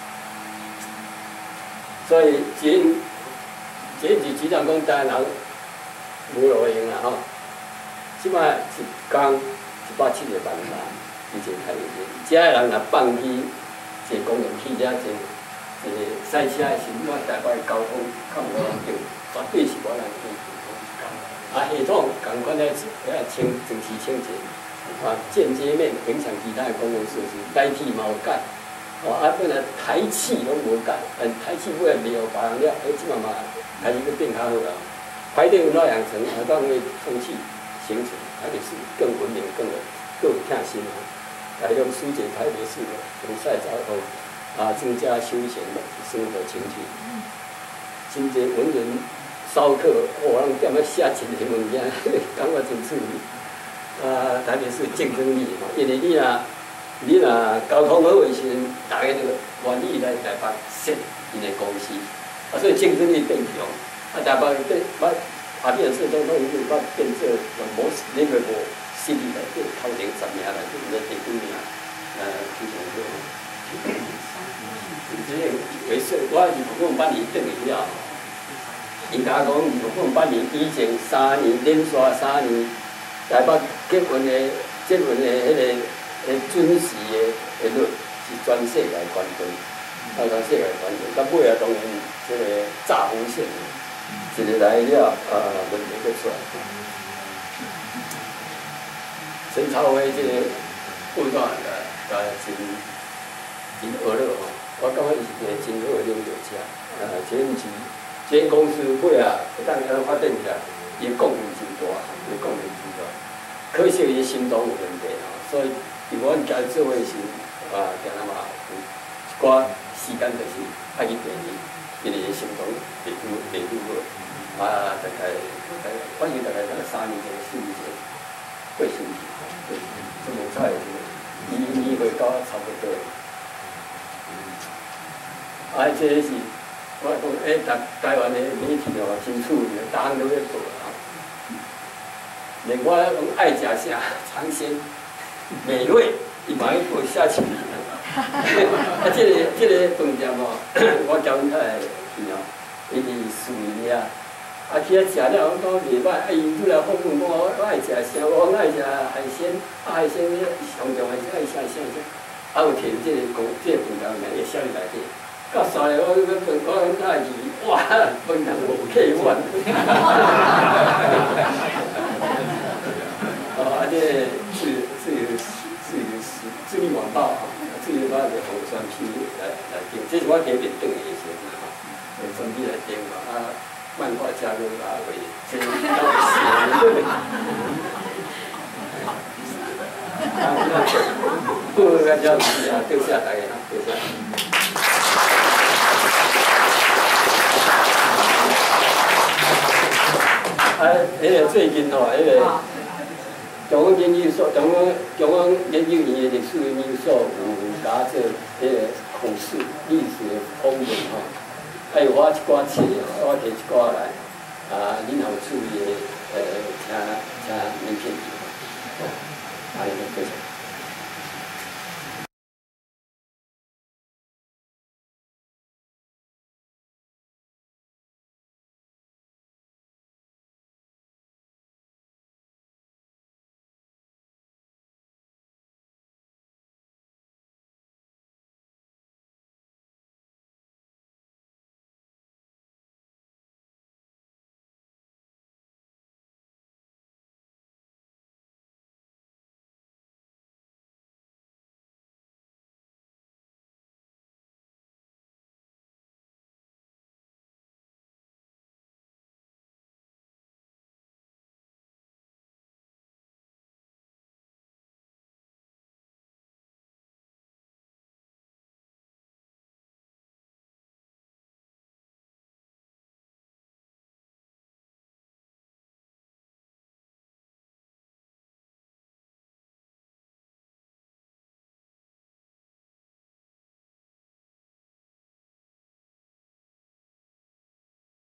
所以捷运是局长讲，台湾人无路用啦吼。即马一天170万人。以前台北市，遮个人若放弃坐公共汽车，坐赛车的时阵，台北交通较无人用，绝对是无人用。系统共款咧，清定期清洁，间接面影响其他的公共设施，代替嘛有改。本来台气拢无改，台气尾来了别人了，即嘛开始要变较好啦。排队有哪养成，让那个空气形成，台北市更文明、更有贴心啊。来用疏解台北市的堵塞交通，增加休闲的生活情趣。真侪文人骚客，人踮咧写真个物件，感觉真趣味。台北市竞争力嘛，因为你若交通好诶时阵，大家就愿意来台北设因诶公司，所以竞争力变强。台北变市总统已经变做无那个无。city 内底头前10名内底，有第几名？非常好。这个为说，我25班年转去了，伊甲我讲25班年以前3年连续3年，台北结婚的迄个准时的率是全世界冠军，全世界冠军。到尾啊，当然这个炸风线，一个来了，问题就出来。陈朝伟这个报道真娱乐吼，我感觉伊是一个真好的领导者。这公司尾啊，会当安尼发展起来，伊贡献真大，伊贡献真大。可惜伊心脏有问题吼，所以伫阮家做伙时，定嘛有一寡时间就是爱去第二，一个成功袂拄好，大概反正大概3年前、4年前过身体，就无彩年岁到差不多。这是我讲台湾的媒体哦，真趣味，逐项都咧报啊。连我讲爱食啥尝鲜美味，伊嘛去报写出来。这个饭店哦，我交阮太去哦，伊伫树林遐，去遐食了，我讲袂歹，伊拄来访问我爱食啥，我爱食海鲜，海鲜上重要是爱啥，有摕这个饭店名会写入内底。到3年我太去，哇，饭店无客满。这智利晚报哈，智利晚报红酸批来订，这是我给面订的一些哈，专批来订嘛，漫画家跟为这不，大家丢下来啊，丢下。最近哦，中央研究所、中央研究院的历史研究所有甲做孔氏历史的访问吼，还有我一寡册，我摕一寡来，恁后处理请名片，谢谢。